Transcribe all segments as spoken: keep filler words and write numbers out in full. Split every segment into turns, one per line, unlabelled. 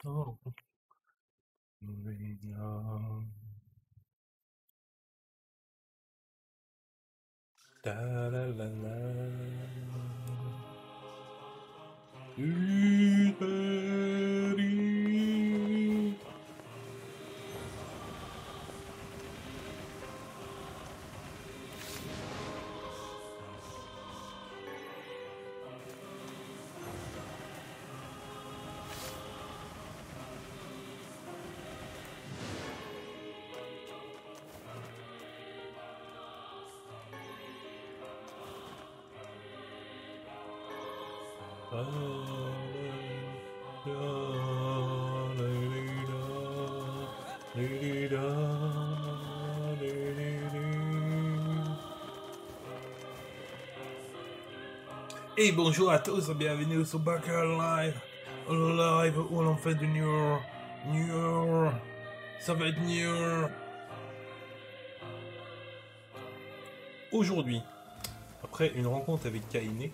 Oh, radio. Da la la la. Hystérique. Et bonjour à tous, bienvenue sur Backer Live, le live où l'on fait du New New ça va être New. Aujourd'hui, après une rencontre avec Kainé,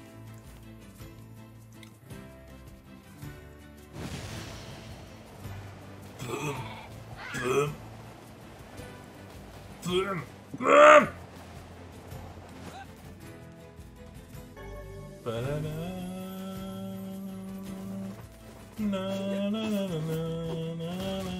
Boum, boum, boum, boum. Ba-da-da. Na, na, na, na, na, na, na,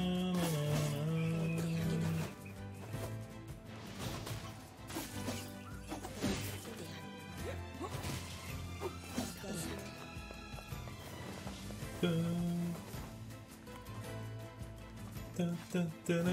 na, na,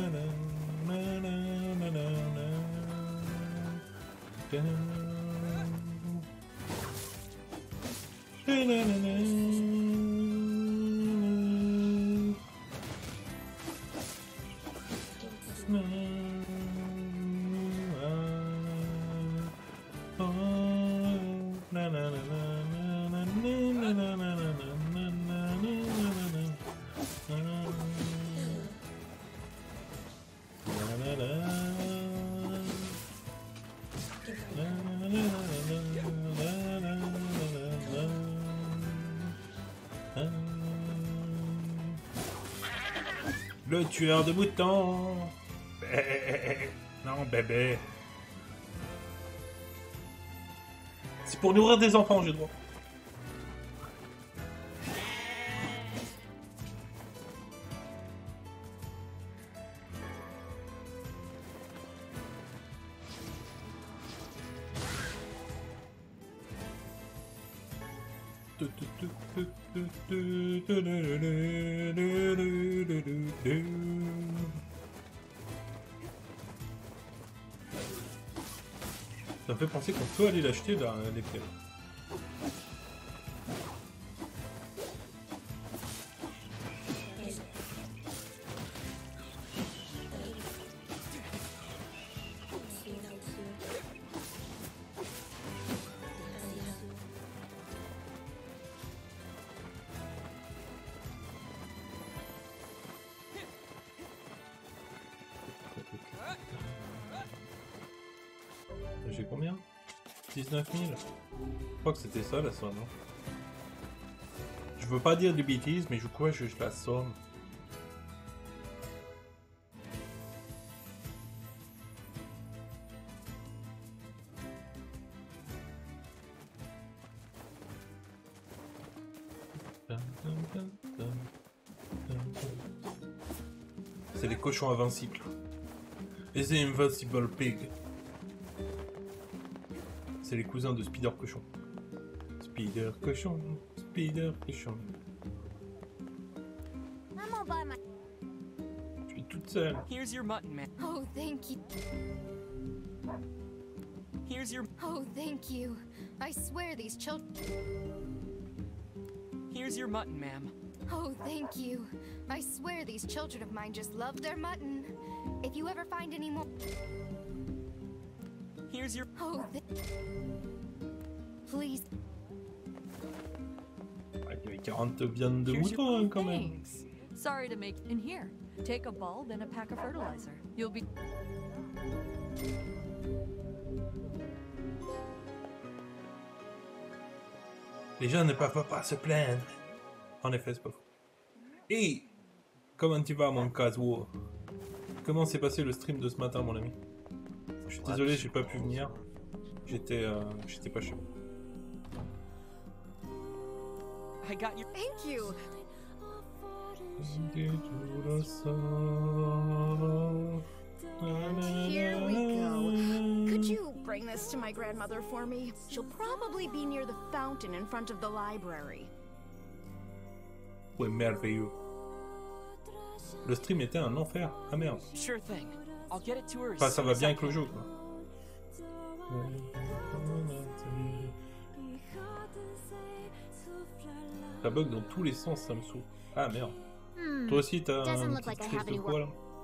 Le tueur de moutons. Bé. Non, bébé. C'est pour nourrir des enfants, j'ai droit. Ça me fait penser qu'on peut aller l'acheter dans les pieds. J'ai combien? dix-neuf mille. Je crois que c'était ça la somme. Hein. Je veux pas dire de bêtises, mais je crois que je la somme. C'est les cochons invincibles. Et c'est Invincible Pig. C'est les cousins de Spider Cochon. Spider Cochon, Spider Cochon. Je suis toute seule.
Here's your mutton, man.
Oh, thank you.
Here's your.
Oh, thank you. I swear these children.
Here's your mutton, ma'am.
Oh, thank you. I swear these children of mine just love their mutton. If you ever find any more.
Here's your.
Oh, th please.
Avec les quarante viandes de
Here's your-
mouton hein, quand même.
Thanks. Sorry to make in here. Take a bulb and a pack of fertilizer. You'll be
Les gens ne peuvent pas se plaindre. En effet, c'est pas faux. Hey, comment tu vas, mon Kazuo? Comment s'est passé le stream de ce matin, mon ami? Je suis désolé, j'ai pas pu venir. J'étais euh, j'étais pas chaud.
I got you.
Thank you. Here we go. Could you bring this to my grandmother for me? She'll probably be near the fountain in front of the library.
Ouais, merveilleux. Le stream était un enfer. Ah merde.
Sure thing. I'll get it to her. as
Enfin, ça
soon
va
as
bien
I
avec le
can.
jeu, quoi. Ça bug dans tous les sens, ça me saoule. Ah merde.
Hmm.
Toi aussi, t'as
Doesn't
une
look like
petite
I have
crise de
any
quoi, là?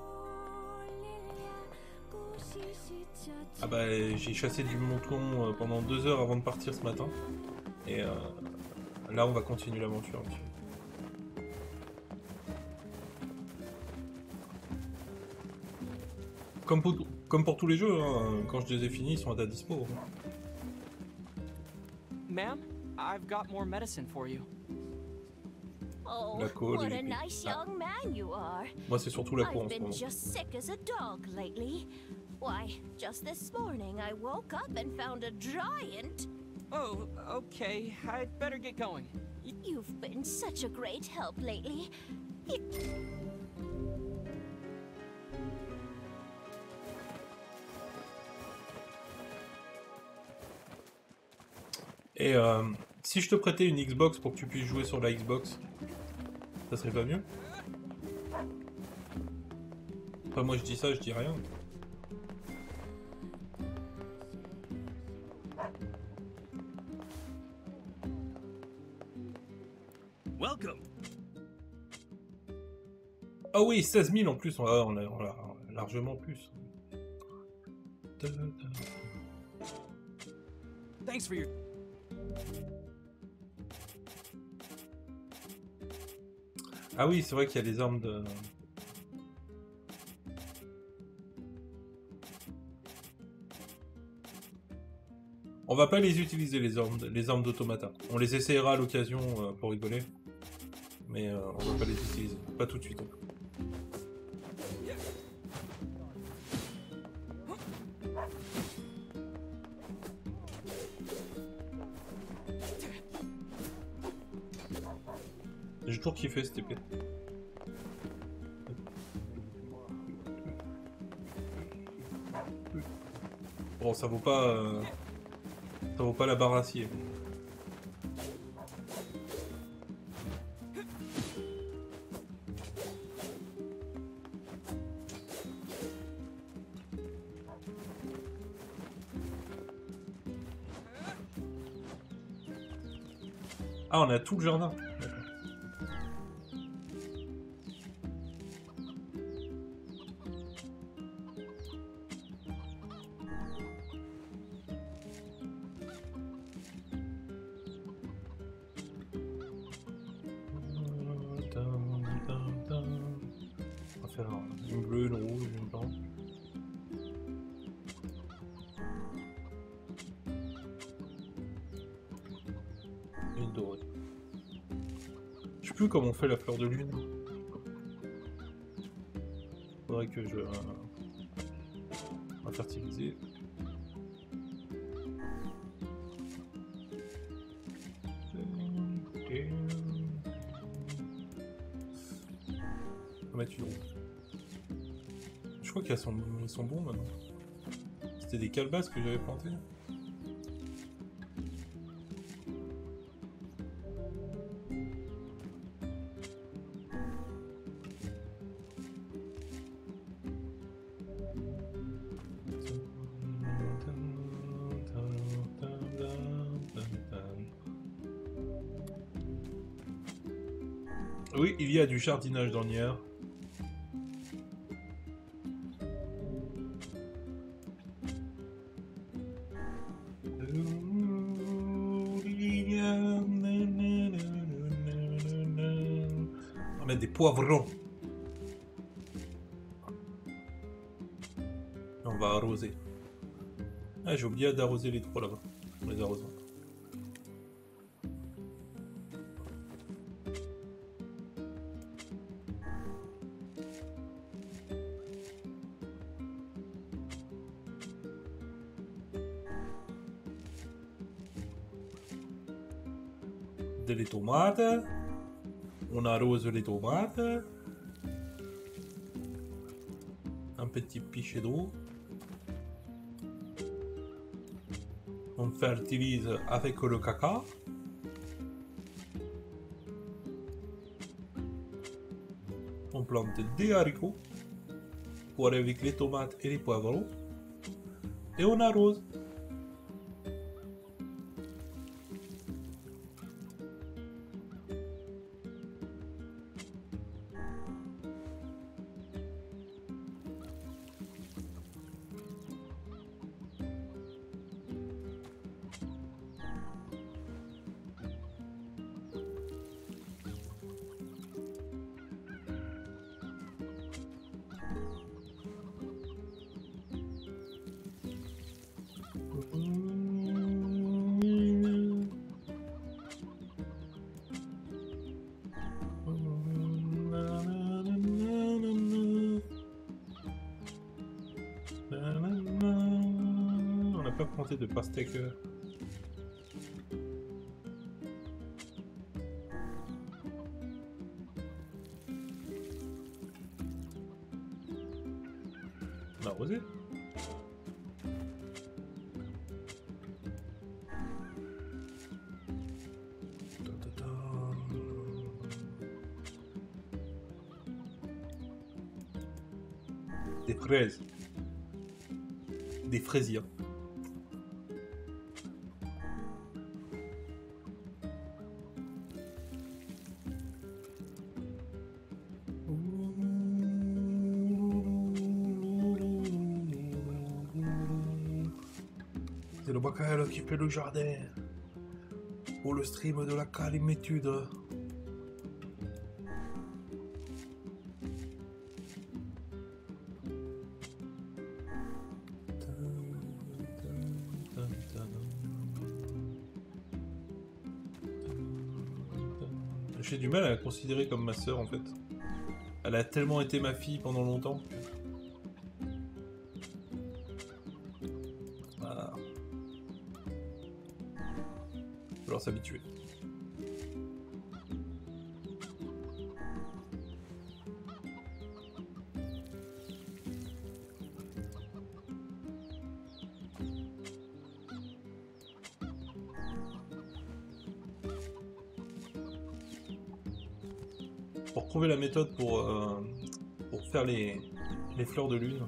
Ah bah, j'ai chassé du mouton euh, pendant deux heures avant de partir ce matin. Et euh, là, on va continuer l'aventure. Comme pour, comme pour tous les jeux, hein, quand je les ai finis, ils sont à ta dispo.
Ma'am, I've got more medicine for you.
Oh,
La cour,
what
les-
a nice
Ah.
young man you are.
Moi, c'est surtout la cour en
I've
ce
been
moment.
just sick as a dog lately. Why, just this morning I woke up and found a giant.
Oh, okay. I'd better get going. Y-
You've been such a great help lately.
Et euh, si je te prêtais une Xbox pour que tu puisses jouer sur la Xbox, ça serait pas mieux? Enfin, moi je dis ça, je dis rien.
Welcome.
Ah oui, seize mille en plus, on a, on a- on a largement plus.
Thanks for your.
Ah oui, c'est vrai qu'il y a des armes de... On va pas les utiliser, les armes, les armes d'automata. On les essayera à l'occasion euh, pour rigoler. Mais euh, on va pas les utiliser. Pas tout de suite. J'ai toujours kiffé cette épée. Bon, ça vaut pas... euh, Ça vaut pas la barre d'acier. Ah, on a tout le jardin. D'accord. On va faire une bleue, une rouge, une blanche. Et une dorée. Je sais plus comment on fait la fleur de lune. Faudrait que je... Euh, on va fertiliser. On va mettre une rouge. Je crois qu'ils sont, ils sont bons maintenant. C'était des calebasses que j'avais plantées. Oui, il y a du jardinage dans l'I R. On va mettre des poivrons. Et on va arroser. Ah, j'ai oublié d'arroser les trois là-bas. On les arrose. des tomates. On arrose les tomates. Un petit pichet d'eau. On fertilise avec le caca. On plante des haricots pour aller avec les tomates et les poivrons. Et on arrose. On n'a pas planté de pastèque. On a arrosé. Des fraises. Des fraisiers. C'est le baccalauréat qui fait le jardin. Pour le stream de la calimitude. J'ai du mal à la considérer comme ma sœur en fait. Elle a tellement été ma fille pendant longtemps. Voilà. Il va falloir s'habituer. Pour trouver la méthode pour, euh, pour faire les, les fleurs de lune.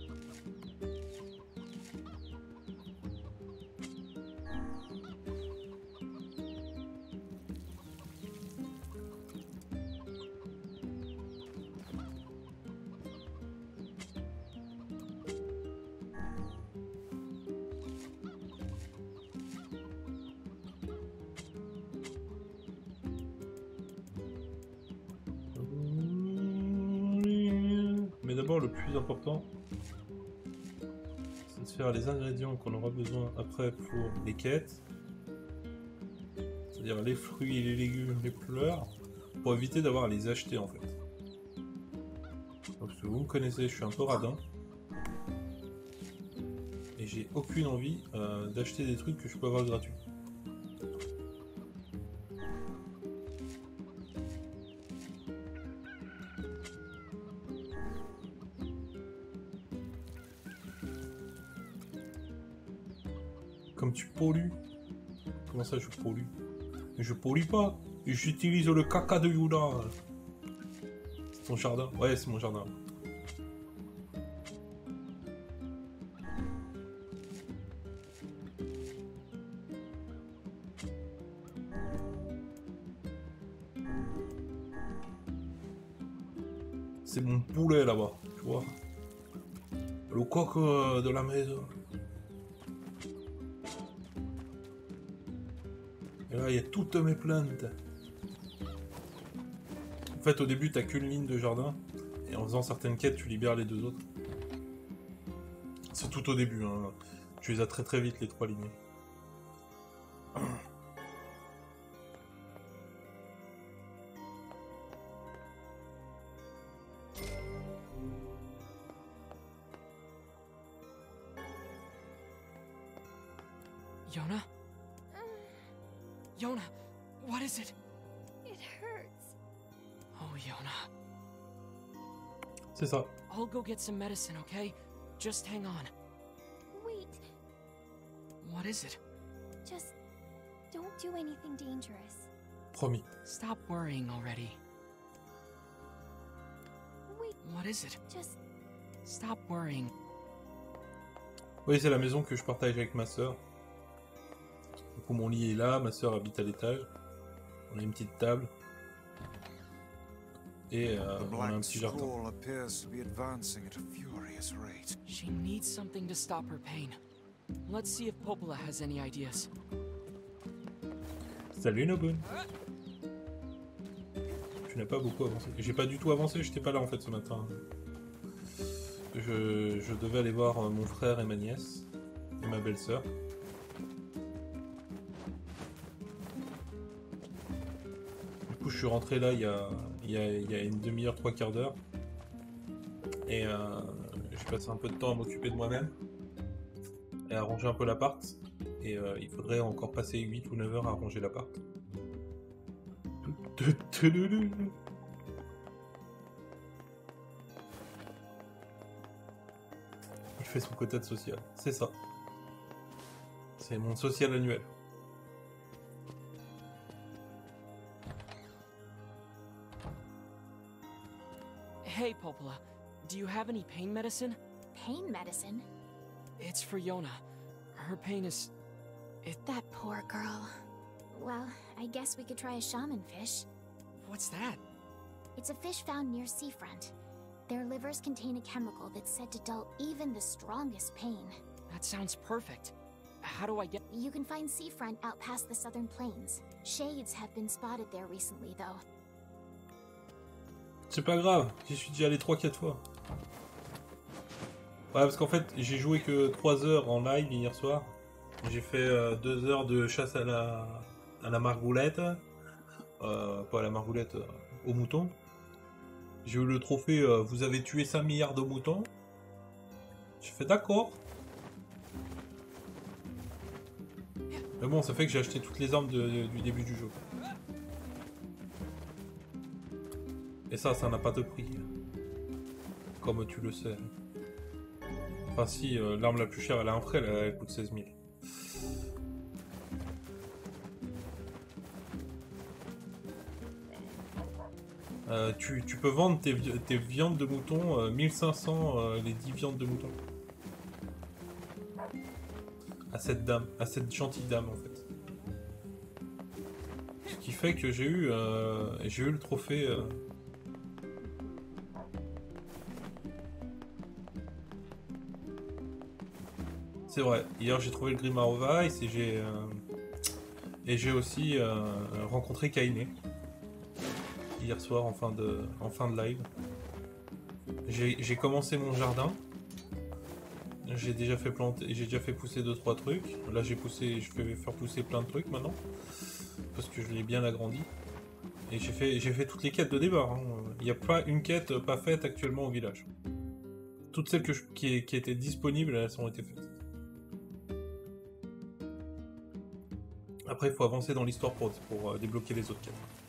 Mais d'abord, le plus important, c'est de faire les ingrédients qu'on aura besoin après pour les quêtes. C'est-à-dire les fruits, les légumes, les fleurs, pour éviter d'avoir à les acheter en fait. Parce que vous me connaissez, je suis un peu radin. Et j'ai aucune envie euh, d'acheter des trucs que je peux avoir gratuits. Comme tu pollues. Comment ça je pollue? Mais je pollue pas. J'utilise le caca de Yuna. C'est ton jardin? Ouais, c'est mon jardin. C'est mon poulet là-bas, tu vois. Le coq euh, de la maison. Et là, il y a toutes mes plantes. En fait, au début, t'as qu'une ligne de jardin. Et en faisant certaines quêtes, tu libères les deux autres. C'est tout au début, hein. Tu les as très très vite, les trois lignes.
Yona? Yona, What is it?
It hurts.
Oh, Yona.
C'est ça.
I'll go get some medicine, okay? Just hang on.
Wait,
What is it?
just don't do anything dangerous.
Promis.
Stop worrying already.
Wait,
What is it?
just
Stop worrying.
Oui, c'est la maison que je partage avec ma sœur. Du coup, mon lit est là, ma sœur habite à l'étage. On a une petite table. Et euh,
The
on a un
black
petit jardin.
scroll appears to be advancing at a furious rate.
She needs something to stop her pain. Let's see if Popola has any ideas.
Salut Nobun. Tu n'as pas beaucoup avancé. J'ai pas du tout avancé, j'étais pas là en fait ce matin. Je, je devais aller voir euh, mon frère et ma nièce. Et ma belle-sœur. Du coup je suis rentré là il y a, il y a, il y a une demi-heure, trois quarts d'heure. Et euh, j'ai passé un peu de temps à m'occuper de moi-même. Et à ranger un peu l'appart. Et euh, il faudrait encore passer huit ou neuf heures à ranger l'appart. Il fait son quota de social, c'est ça. C'est mon social annuel.
Hey, Popola. Do you have any pain medicine?
pain medicine.
It's for Yona. Her pain is... It...
That poor girl. Well, I guess we could try a shaman fish.
What's that?
It's a fish found near seafront. Their livers contain a chemical that's said to dull even the strongest pain.
That sounds perfect. How do I get...
You can find seafront out past the southern plains. Shades have been spotted there recently, though.
C'est pas grave, j'y suis déjà allé trois quatre fois. Ouais, parce qu'en fait, j'ai joué que trois heures en live hier soir. J'ai fait euh, deux heures de chasse à la, à la margoulette. Euh, pas à la margoulette, euh, au mouton. J'ai eu le trophée euh, vous avez tué cinq milliards de moutons. J'ai fait d'accord. Mais bon, ça fait que j'ai acheté toutes les armes de, de, du début du jeu. Et ça, ça n'a pas de prix. Comme tu le sais. Enfin si, euh, l'arme la plus chère, elle a un prix, elle, elle coûte seize mille. Euh, tu, tu peux vendre tes, tes viandes de mouton, euh, mille cinq cents euh, les dix viandes de mouton. À cette dame, à cette gentille dame en fait. Ce qui fait que j'ai eu, euh, j'ai eu le trophée... Euh, C'est vrai, hier j'ai trouvé le Grimoire of Ice et j'ai euh, et j'ai aussi euh, rencontré Kainé hier soir en fin de, en fin de live. J'ai commencé mon jardin, j'ai déjà fait planter, j'ai déjà fait pousser deux trois trucs. Là j'ai poussé, je vais faire pousser plein de trucs maintenant parce que je l'ai bien agrandi. Et j'ai fait, j'ai fait toutes les quêtes de départ. Hein. Il n'y a pas une quête pas faite actuellement au village. Toutes celles que je, qui, qui étaient disponibles, elles ont été faites. Après, il faut avancer dans l'histoire pour, pour euh, débloquer les autres quêtes.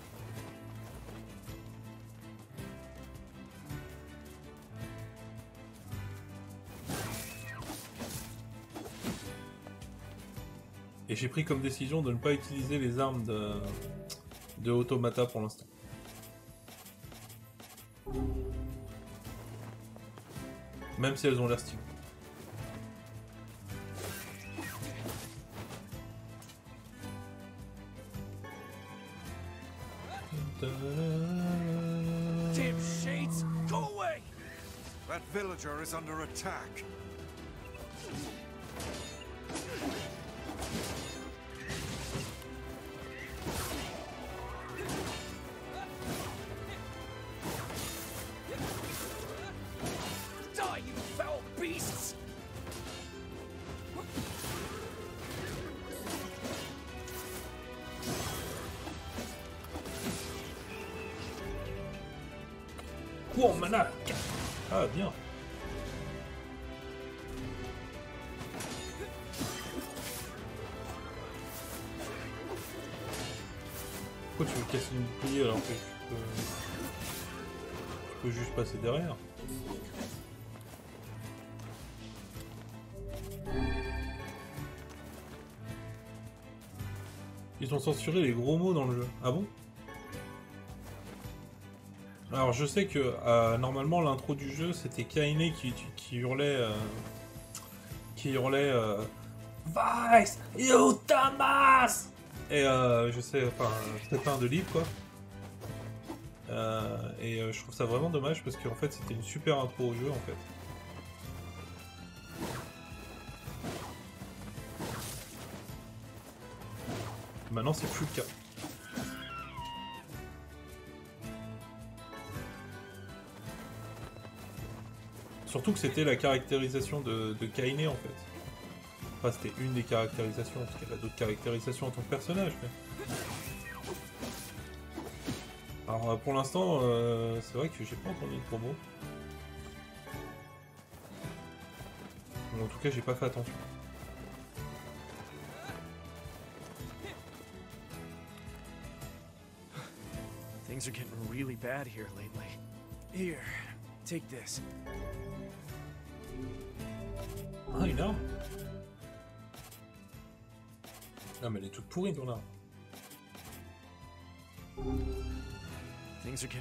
Et j'ai pris comme décision de ne pas utiliser les armes de, de Automata pour l'instant. Même si elles ont l'air stylées.
Damn Shades! Go away!
That villager is under attack.
Die, you foul beasts!
Oh, mana! Ah, bien! Pourquoi tu veux casser une bouclier alors que tu peux... tu peux juste passer derrière? Ils ont censuré les gros mots dans le jeu. Ah bon? Alors je sais que euh, normalement l'intro du jeu c'était Kaine qui, qui, qui hurlait... Euh, qui hurlait... Euh, Vice! You Thomas! Et euh, je sais, enfin, c'était pas un de livre quoi. Euh, et euh, je trouve ça vraiment dommage parce qu'en fait c'était une super intro au jeu en fait. Maintenant c'est plus le cas. Surtout que c'était la caractérisation de, de Kaine en fait. Enfin, c'était une des caractérisations, parce qu'il y a d'autres caractérisations en tant que personnage. Mais... Alors pour l'instant, euh, c'est vrai que j'ai pas entendu de promo. Ou en tout cas, j'ai pas fait attention.
Things are getting really bad here lately. Here, take this.
Ah, une arme. Ah mais elle est toute pourrie ton arme.
Things are getting...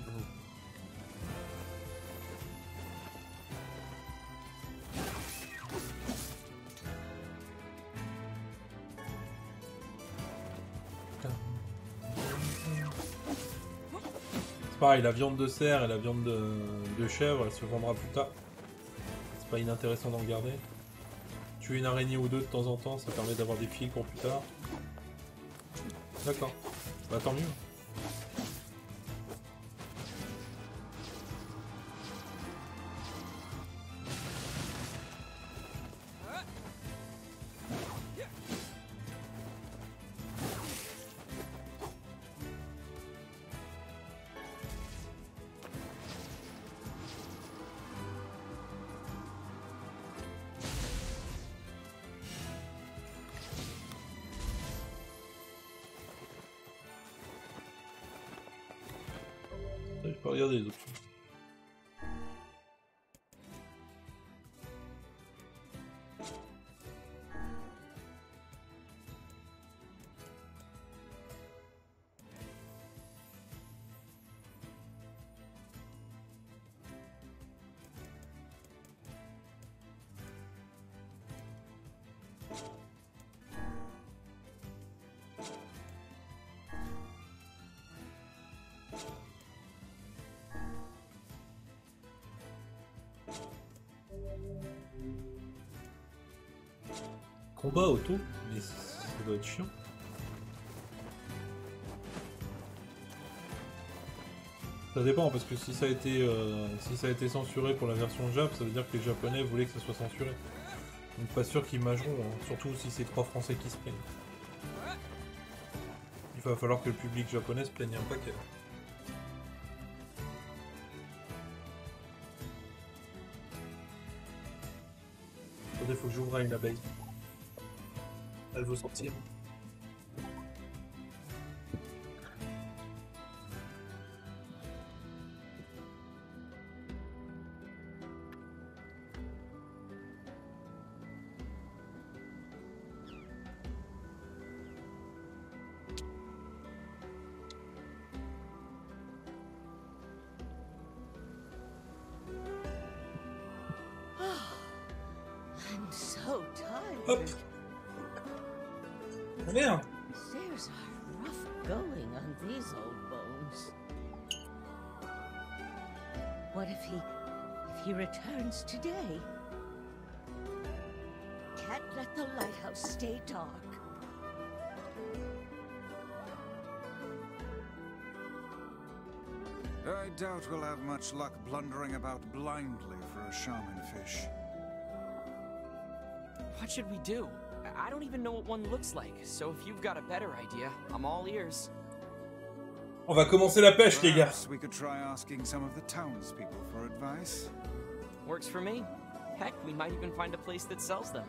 C'est pareil, la viande de cerf et la viande de, de chèvre, elle se vendra plus tard. C'est pas inintéressant d'en garder. Tuer une araignée ou deux de temps en temps, ça permet d'avoir des fils pour plus tard. D'accord. Bah tant mieux. Je peux regarder les options. Combat auto, mais ça doit être chiant. Ça dépend parce que si ça a été euh, si ça a été censuré pour la version Jap, ça veut dire que les Japonais voulaient que ça soit censuré. Donc pas sûr qu'ils mageront, hein, surtout si c'est trois Français qui se plaignent. Il va falloir que le public japonais se plaigne un paquet. Attendez, faut que j'ouvre une abeille. Elle veut sortir.
I'm so tired.
Hop. Merde.
There's a rough going on these old bones. What if he... if he returns today? Can't let the lighthouse stay dark.
I doubt we'll have much luck blundering about blindly for a shaman fish.
What should we do? I don't even know what one looks like, so if you've got a better idea, I'm all ears.
On va commencer la pêche, les gars.
Perhaps we could try asking some of the townspeople for advice.
Works for me. Heck, we might even find a place that sells them.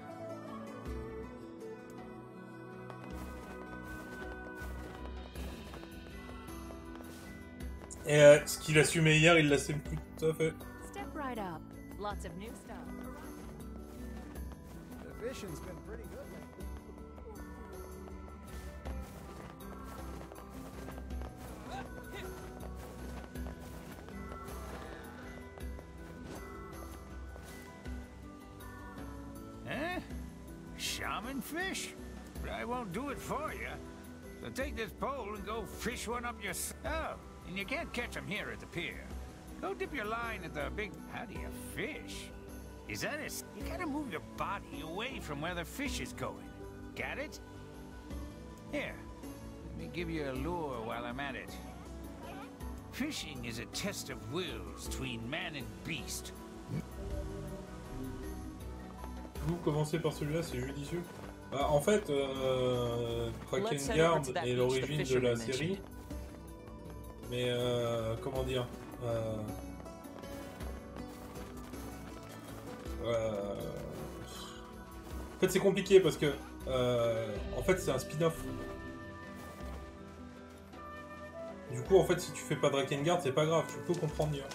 Et euh, ce qu'il assumait hier, il l'assume plus tout à fait.
Step right up. Lots of new stuff.
The fishing's been pretty good lately.
Eh? Shaman fish? But I won't do it for you. So take this pole and go fish one up yourself. Oh, and you can't catch them here at the pier. Go dip your line at the big... How do you fish? Is that it? You gotta move your body away from where the fish is going. Got it? Here, let me give you a lure while I'm at it. Fishing is a test of wills between man and beast.
Vous commencez par celui-là, c'est judicieux. Bah, en fait, euh, Drakengard est l'origine de la série. Mais euh, comment dire euh, euh, En fait, c'est compliqué parce que euh, en fait, c'est un spin-off. Du coup, en fait, si tu fais pas Drakengard, c'est pas grave, tu peux comprendre mieux.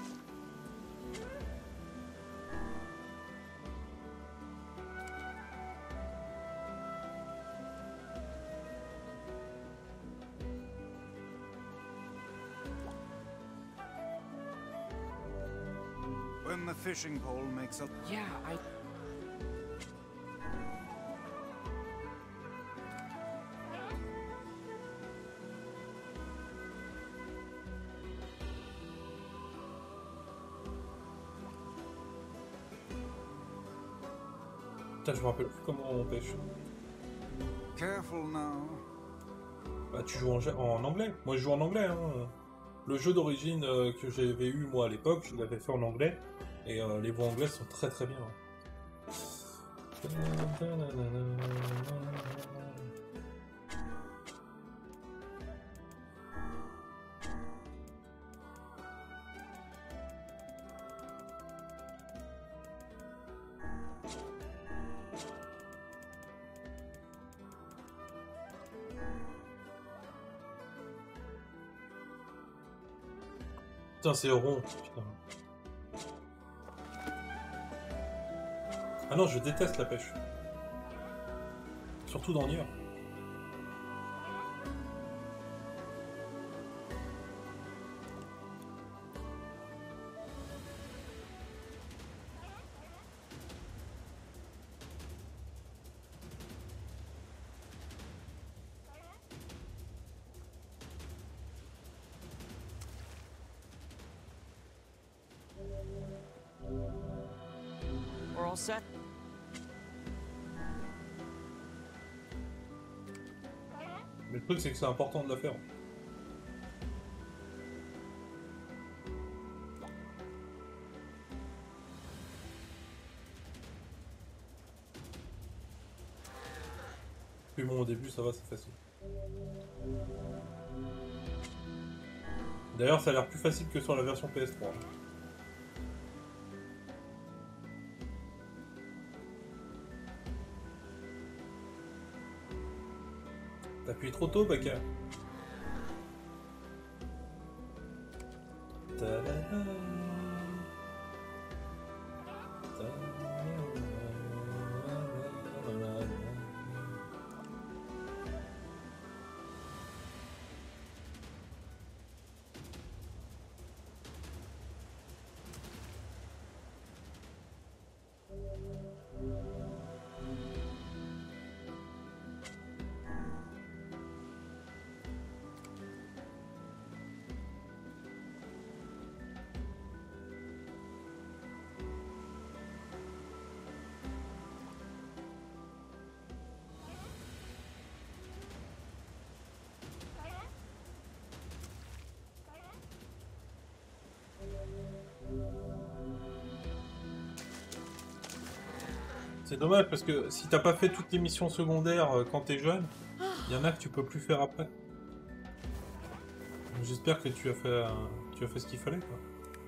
When the fishing pole makes a...
Yeah, I...
Putain, je me rappelle plus comment on pêche.
Careful now.
Bah, tu joues en, en anglais. Moi, je joue en anglais. Hein. Le jeu d'origine euh, que j'avais eu moi à l'époque, je l'avais fait en anglais. Et euh, les voix anglaises sont très très bien. Putain, c'est rond. Putain. Ah non, je déteste la pêche. Surtout dans Nier.
We're all set?
Mais le truc, c'est que c'est important de la faire. Puis bon, au début, ça va, c'est facile. D'ailleurs, ça a l'air plus facile que sur la version P S trois. T'as appuyé trop tôt, Baka. C'est dommage parce que si t'as pas fait toutes les missions secondaires euh, quand t'es jeune, il y en a que tu peux plus faire après. J'espère que tu as fait, euh, tu as fait ce qu'il fallait, quoi.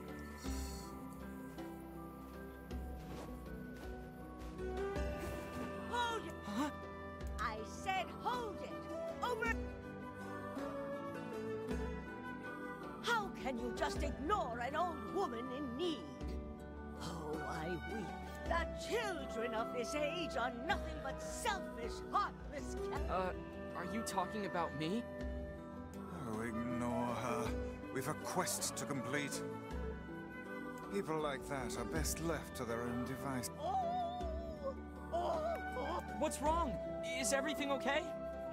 Hold it!
Huh?
I said hold it! Over! How
just ignore an old woman in need. Oh, I weep. The children of this age are nothing but selfish, heartless cats.
Uh, are you talking about me?
Oh, ignore her. We've a quest to complete. People like that are best left to their own device.
Oh, oh, oh.
What's wrong? Is everything okay?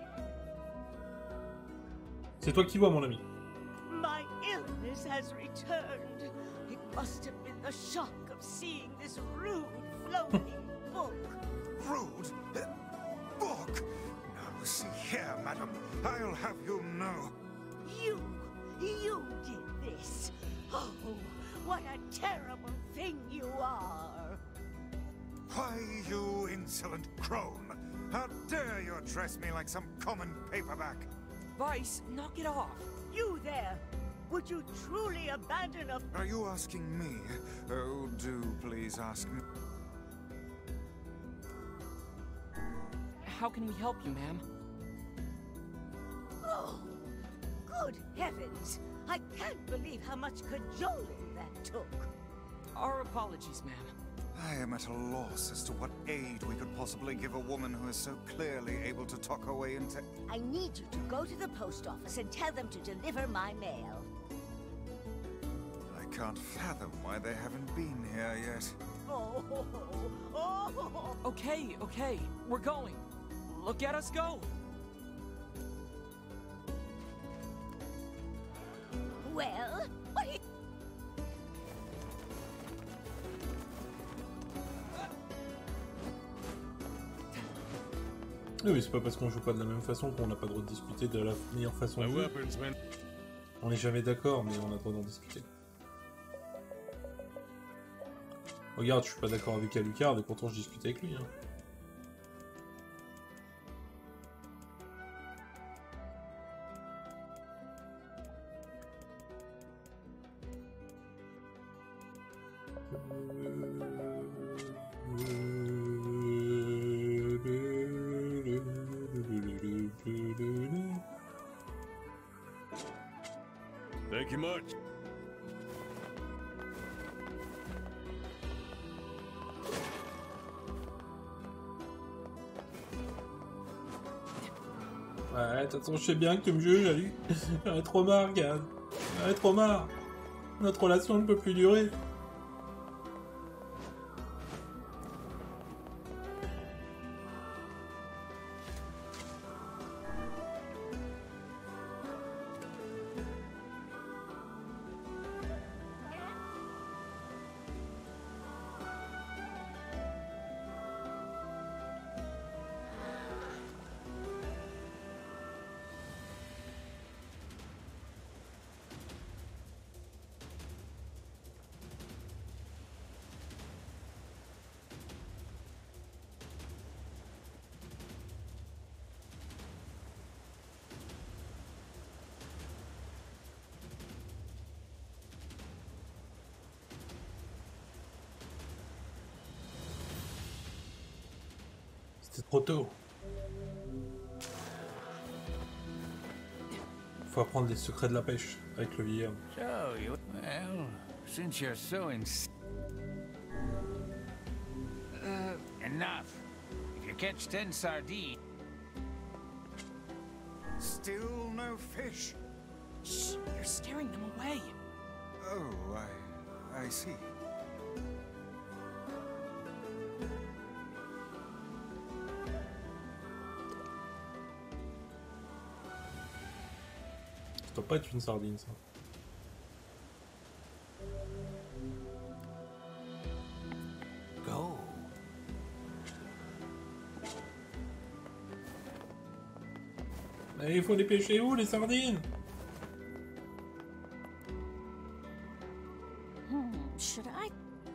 C'est toi qui vois, mon ami.
My illness has returned. It must have been the shock of seeing this rude, floating book.
Rude? Uh, book? Now, see here, madam. I'll have you know.
You, you did this. Oh, what a terrible thing you are.
Why, you insolent crone! How dare you address me like some common paperback?
Vice, knock it off.
You there! Would you truly abandon a...
Are you asking me? Oh, do please ask me.
How can we help you, ma'am?
Oh, good heavens! I can't believe how much cajoling that took.
Our apologies, ma'am.
I am at a loss as to what aid we could possibly give a woman who is so clearly able to talk her way into...
I need you to go to the post office and tell them to deliver my mail.
I can't fathom why they haven't been here yet.
Oh, oh, oh.
Okay, okay, we're going. Look at us go.
Well, what is...
Oui, mais c'est pas parce qu'on joue pas de la même façon qu'on n'a pas le droit de discuter de la meilleure façon de jouer. On n'est jamais d'accord, mais on a le droit d'en discuter. Regarde, je suis pas d'accord avec Alucard, et pourtant je discute avec lui. Hein.
Thank you much.
Ouais, de toute façon, je sais bien que tu me juges, Ali. J'en ai trop marre, Gad. J'en ai trop marre. Notre relation ne peut plus durer. C'est trop tôt. Faut apprendre les secrets de la pêche avec le vieillard.
So, you... Well, since you're so ins... Uh, enough. If you catch ten sardines...
Still no fish?
Shh, you're scaring them away.
Oh, I... I see.
Ça doit pas être une sardine, ça.
Go.
Mais il faut les pêcher où, les sardines?
Hmm, should I?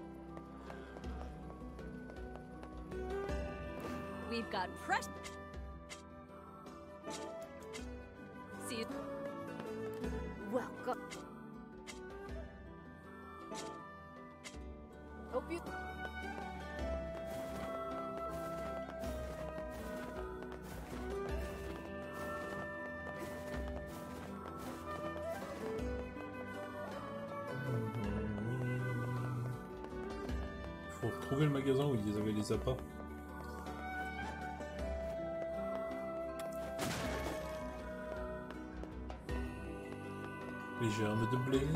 We've got press. See.
Welcome.
Hope you.
Faut retrouver le magasin où ils avaient les appâts. Les germes de blé.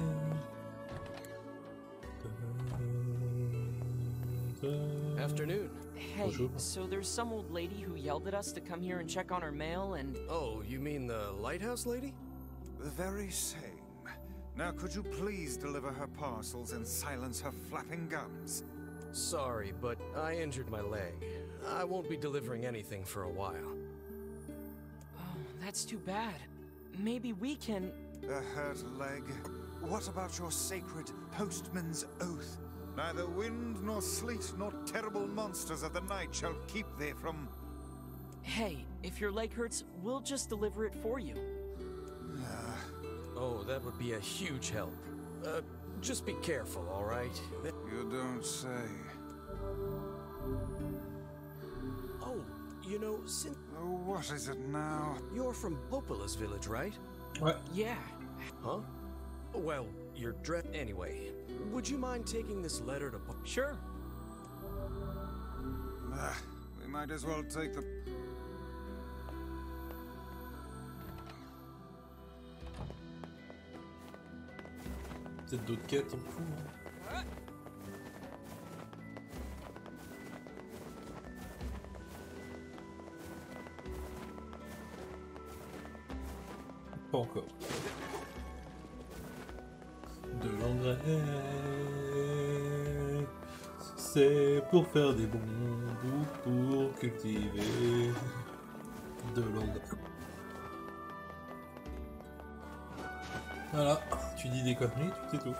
Afternoon. Hey,
Bonjour.
so there's some old lady who yelled at us to come here and check on our mail and...
Oh, you mean the lighthouse lady?
The very same. Now, could you please deliver her parcels and silence her flapping gums?
Sorry, but I injured my leg. I won't be delivering anything for a while.
Oh, that's too bad. Maybe we can...
A hurt leg? What about your sacred postman's oath? Neither wind nor sleet nor terrible monsters of the night shall keep thee from...
Hey, if your leg hurts, we'll just deliver it for you.
Oh, that would be a huge help. Uh, just be careful, all right?
You don't say.
Oh, you know, since...
Oh, what is it now?
You're from Popola's village, right?
What?
Yeah.
Huh? Well, you're dressed anyway. Would you mind taking this letter to...
Sure.
Ah, we might as well take the...
Peut-être d'autres quêtes, on fout. Hein. Pas encore. De l'engrais, c'est pour faire des bons ou pour cultiver de l'engrais. Voilà, tu dis des conneries, tu sais tout.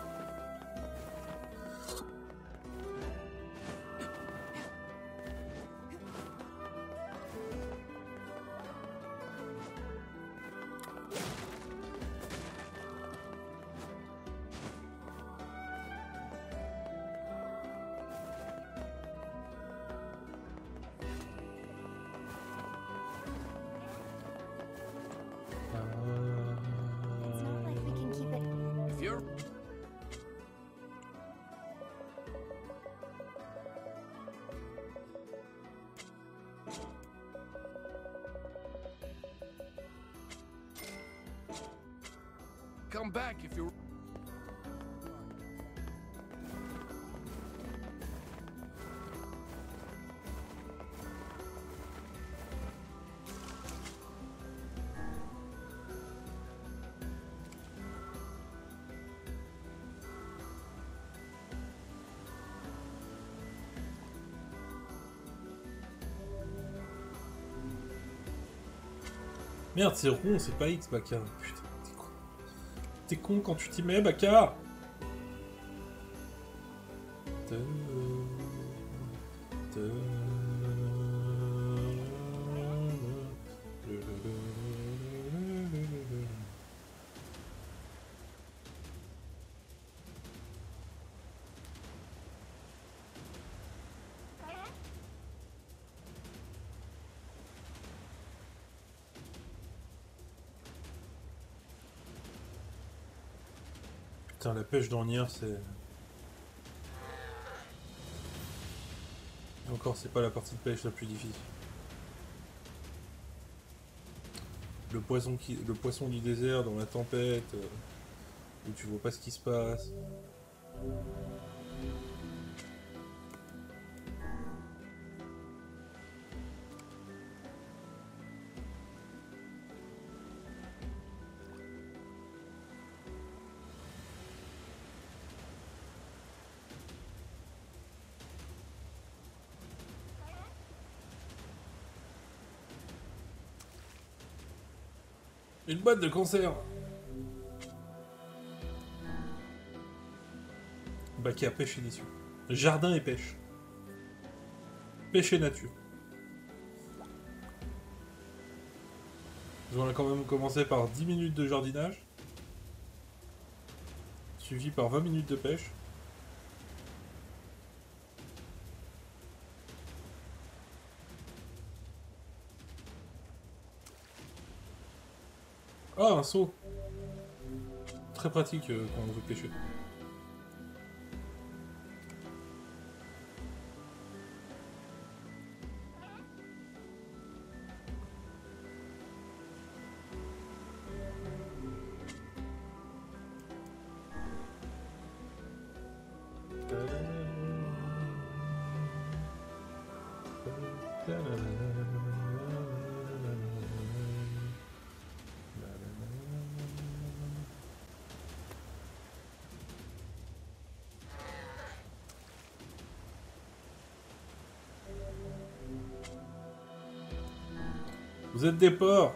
Come back if you're...
Merde, c'est rond, c'est pas X, Baka. Putain, t'es con. T'es con quand tu t'y mets, Baka. Te... Te... Putain, la pêche dans Nier, c'est... Et encore, c'est pas la partie de pêche la plus difficile. Le poisson, qui... le poisson du désert dans la tempête, euh, où tu vois pas ce qui se passe. Une boîte de conserve. Baka, pêche édition. Jardin et pêche. Pêche et nature. On a quand même commencé par dix minutes de jardinage. Suivi par vingt minutes de pêche. Ah, un seau. Très pratique euh, quand on veut pêcher. Vous êtes des porcs.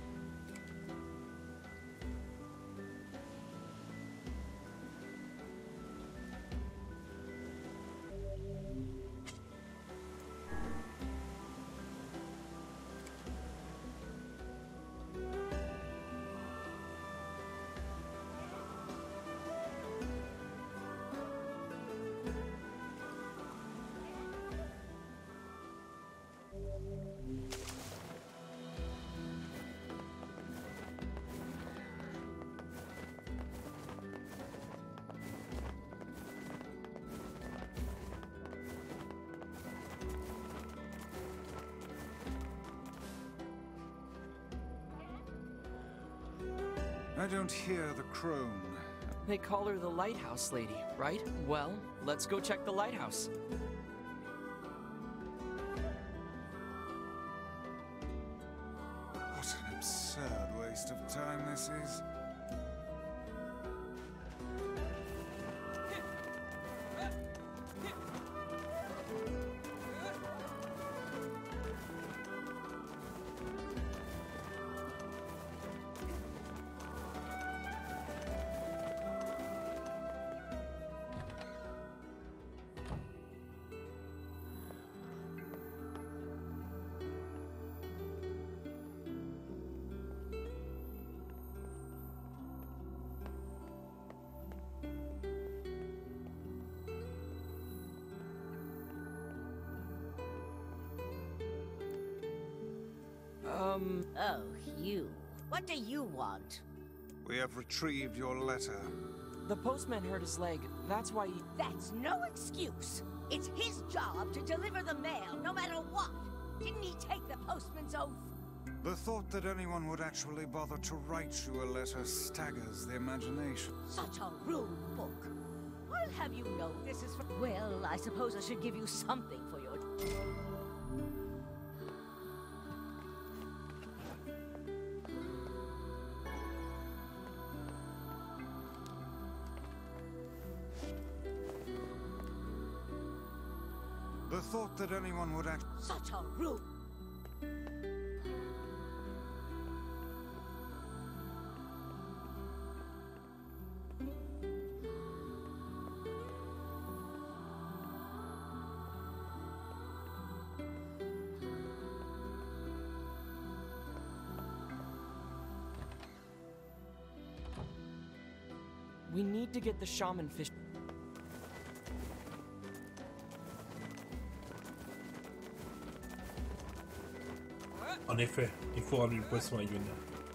I don't hear the crone.
They call her the lighthouse lady, right? Well, let's go check the lighthouse.
What an absurd waste of time this is.
Um...
Oh, you. What do you want?
We have retrieved your letter.
The postman hurt his leg. That's why he...
That's no excuse. It's his job to deliver the mail, no matter what. Didn't he take the postman's oath?
The thought that anyone would actually bother to write you a letter staggers the imagination.
Such a rude book. I'll have you know this is for... Well, I suppose I should give you something for your...
The thought that anyone would act...
Such a rude...
We need to get the shaman fish...
En effet, il faut ramener le poisson à Yuna.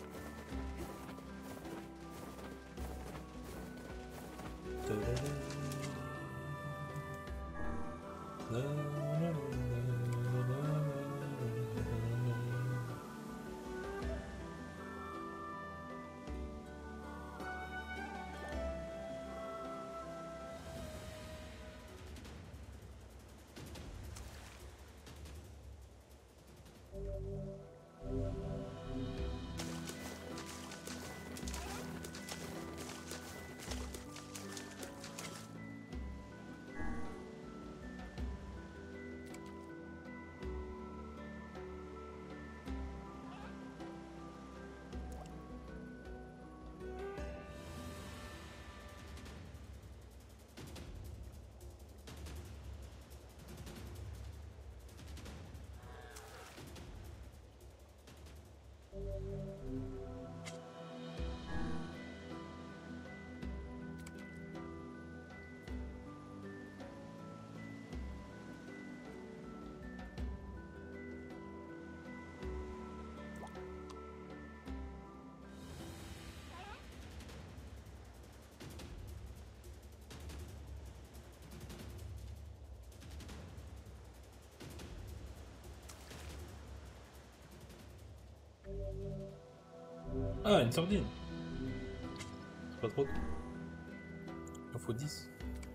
Ah, une sardine. C'est pas trop. Il en faut dix.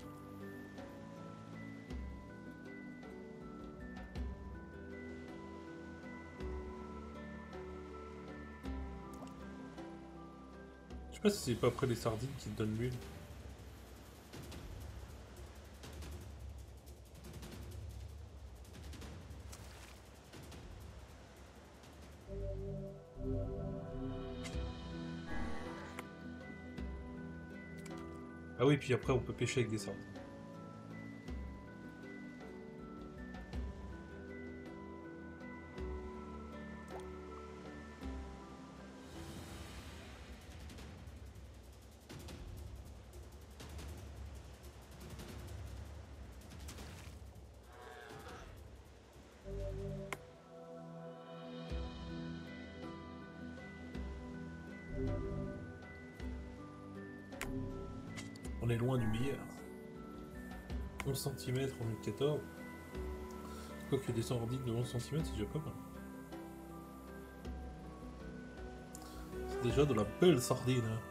Je sais pas si c'est pas après les sardines qui te donnent l'huile. Ah oui, puis après on peut pêcher avec des sardines. On est loin du meilleur. onze centimètres en mille quatorze. Quoique des sardines de onze centimètres, c'est déjà pas mal. C'est déjà de la belle sardine. Hein.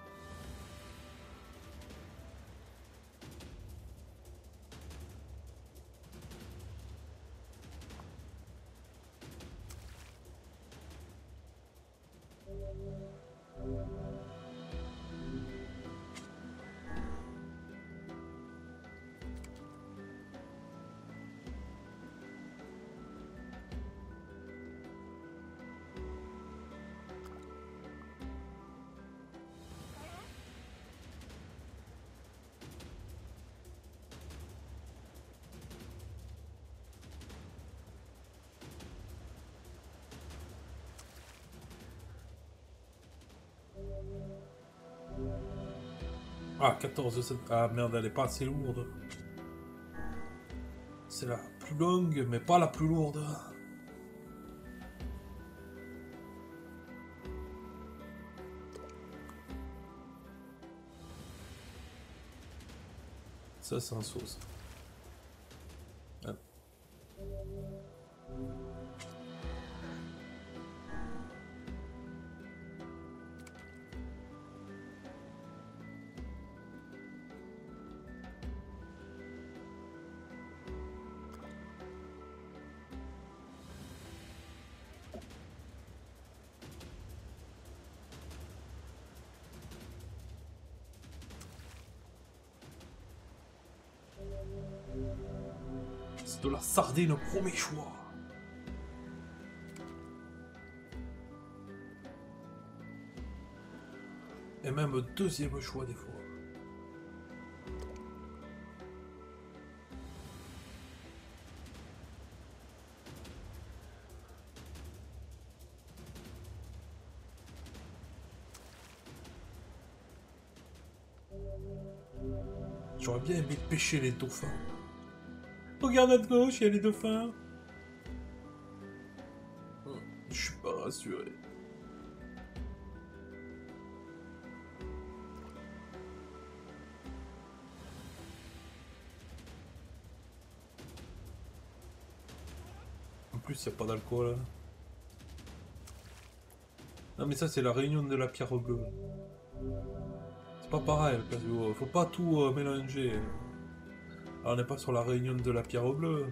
Ah, quatorze, ah merde, elle est pas assez lourde. C'est la plus longue, mais pas la plus lourde. Ça, c'est un sauce. Ah. C'est de la sardine au premier choix. Et même au deuxième choix des fois. J'aurais bien aimé pêcher les dauphins. Regarde à gauche, il y a les dauphins. Je suis pas rassuré. En plus, il n'y a pas d'alcool. Non mais ça, c'est la réunion de la pierre bleue. C'est pas pareil, le casio. Faut pas tout euh, mélanger. Alors, on n'est pas sur la réunion de la pierre bleue.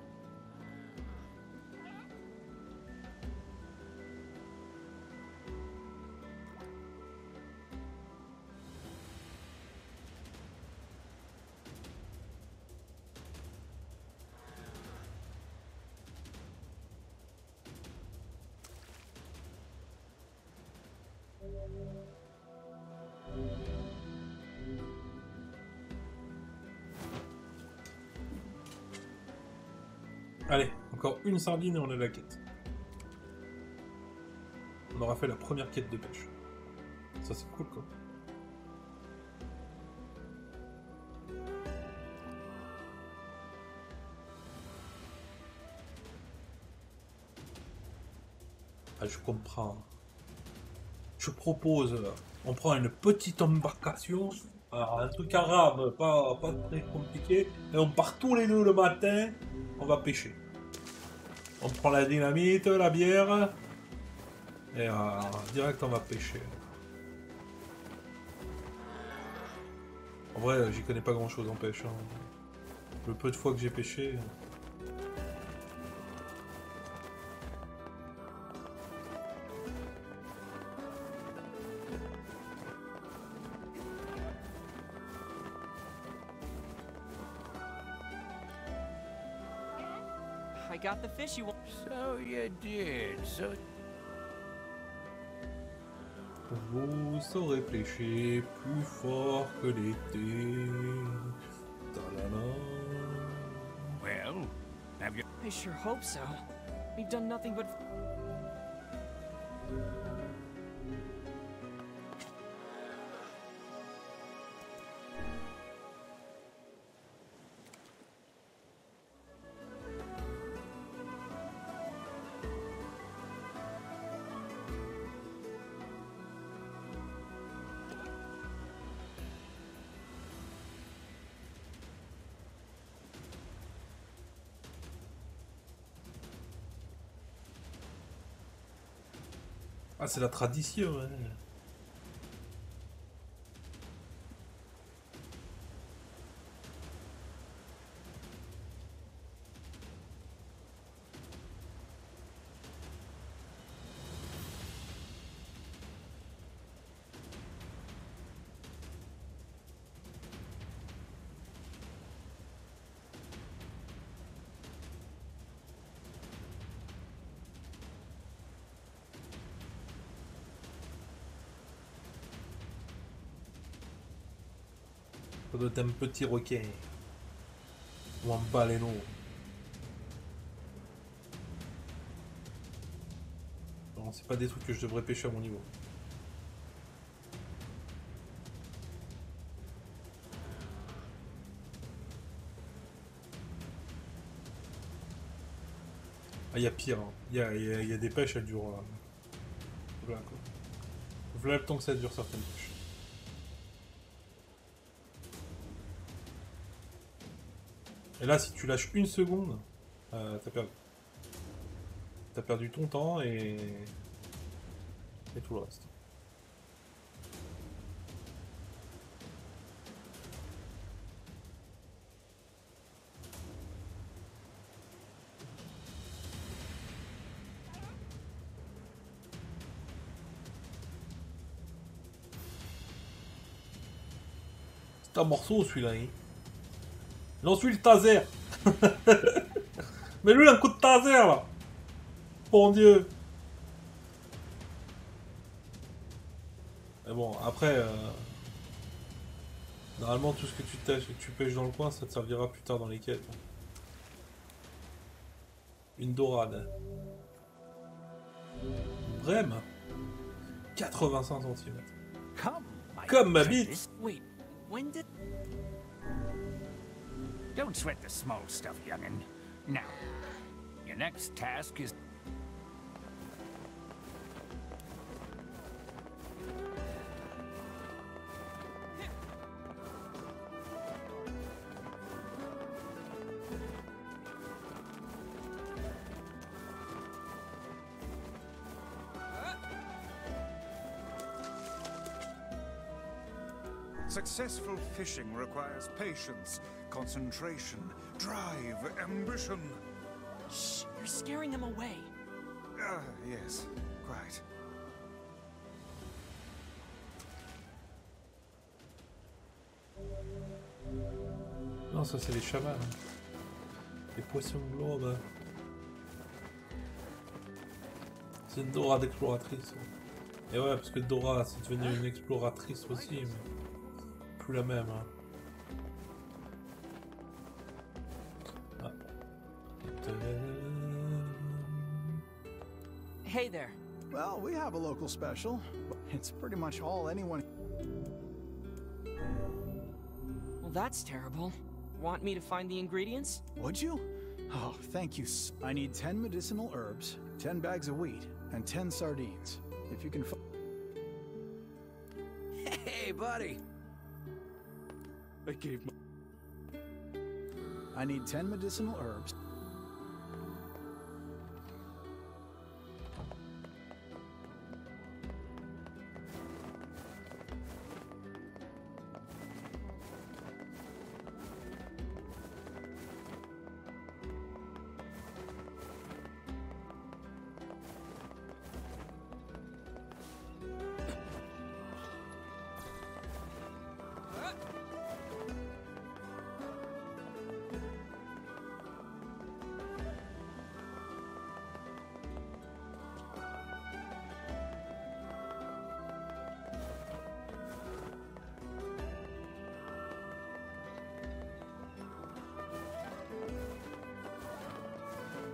Allez, encore une sardine et on a la quête. On aura fait la première quête de pêche. Ça c'est cool quoi. Ah, je comprends. Je propose, on prend une petite embarcation, un truc arabe, pas, pas très compliqué, et on part tous les deux le matin, on va pêcher. On prend la dynamite, la bière, et euh, direct on va pêcher. En vrai, j'y connais pas grand chose en pêche. Hein. Le peu de fois que j'ai pêché...
I got the fish you want.
So you did. So
Vous saurez pêcher plus fort que l'été. Ta-la-la.
Well, have you...
I sure hope so. We've done nothing but...
Ah, c'est la tradition, hein. Ça doit être un petit requin. Ou un baleineau. Non, c'est pas des trucs que je devrais pêcher à mon niveau. Ah, il y a pire. Hein. Il y, a, y, a, y a des pêches, elles durent. Euh... Voilà, quoi. Voilà le temps que ça dure certaines pêches. Et là, si tu lâches une seconde, euh, t'as perdu. T'as perdu ton temps et... et tout le reste. C'est un morceau celui-là, hein. Lance-lui le taser. Mais lui, il a un coup de taser, là. Bon Dieu. Mais bon, après... Euh... Normalement, tout ce que tu, que tu pêches dans le coin, ça te servira plus tard dans les quêtes. Une dorade. Brème. quatre-vingt-cinq centimètres. Comme ma bite.
Wait, when did...
Don't sweat the small stuff, young'un. Now, your next task is...
Successful fishing requires patience, concentration, drive, ambition.
Shh, you're scaring them away.
Ah, yes, quite.
Non, ça c'est les chamans. Les poissons globes. C'est une Dora d'exploratrice. Et ouais, parce que Dora, c'est devenu une exploratrice aussi, mais plus la même. Hein. Ah.
Hey there.
Well, we have a local special. It's pretty much all anyone...
Well, that's terrible. Want me to find the ingredients?
Would you? Oh, thank you. I need ten medicinal herbs, ten bags of wheat, and ten sardines. If you can find...
Hey, buddy. I gave my...
I need ten medicinal herbs.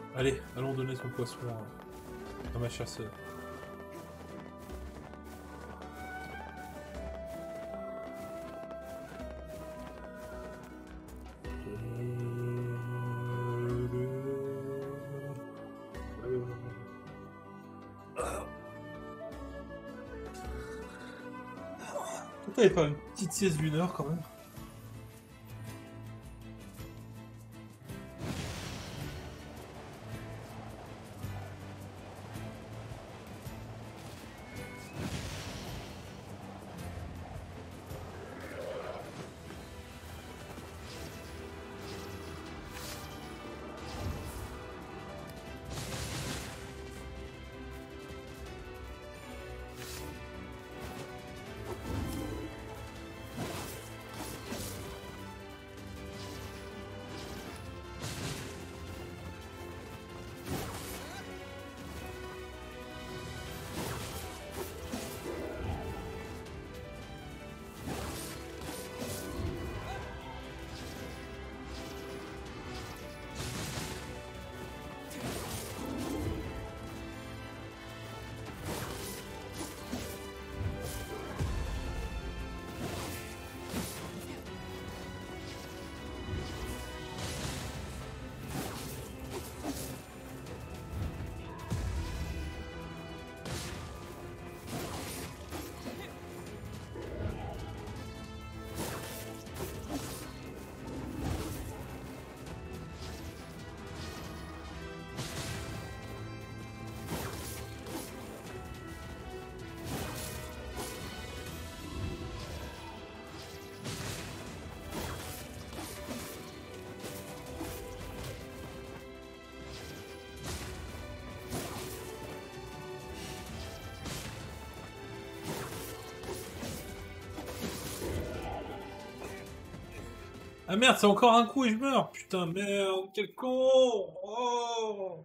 Allez, allons donner son poisson à, à ma chasseuse. T'avais pas une petite sieste d'une heure quand même? Ah merde, c'est encore un coup et je meurs. Putain, merde, quel con. Oh.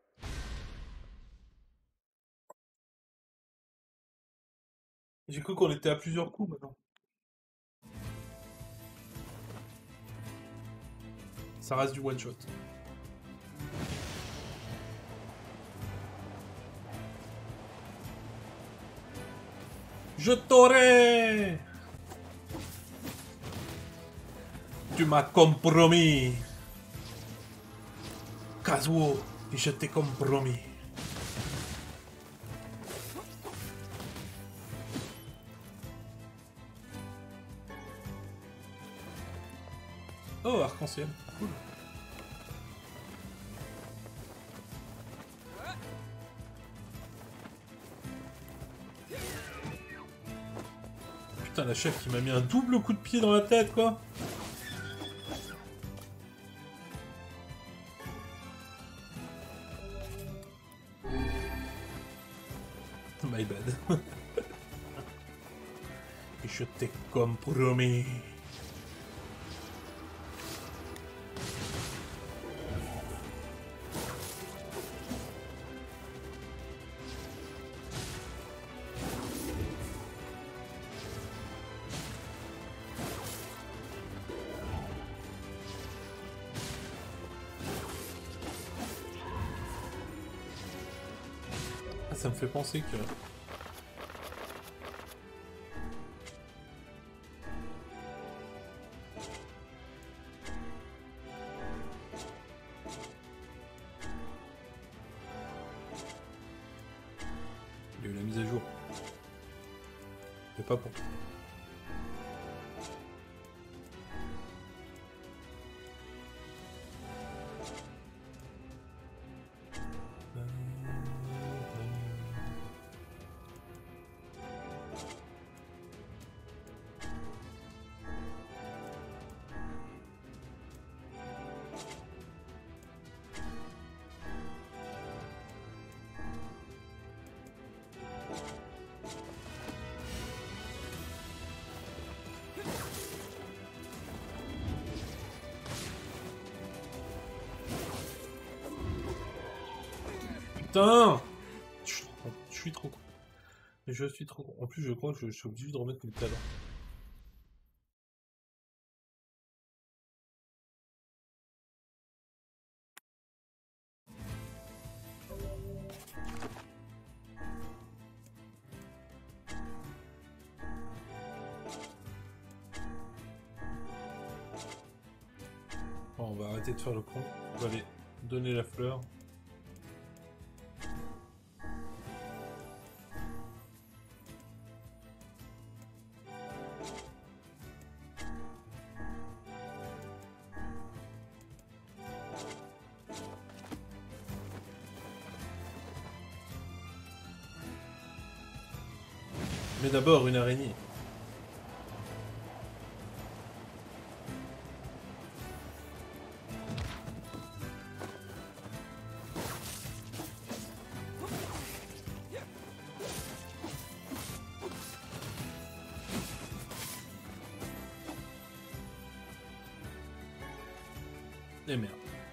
J'ai cru qu'on était à plusieurs coups maintenant. Ça reste du one shot. Je t'aurai. Tu m'as compromis. Kazuo, je t'ai compromis. Oh, arc-en-ciel. Cool. Putain, la chef qui m'a mis un double coup de pied dans la tête, quoi. My bad. Je t'ai compromis. Ça me fait penser que... Il y a eu la mise à jour. Mais pas pour tout. Putain! Je suis trop con. Je suis trop con. En plus, je crois que je suis obligé de remettre le talent. Bon, on va arrêter de faire le con. On va aller donner la fleur. Mais d'abord, une araignée. Et merde.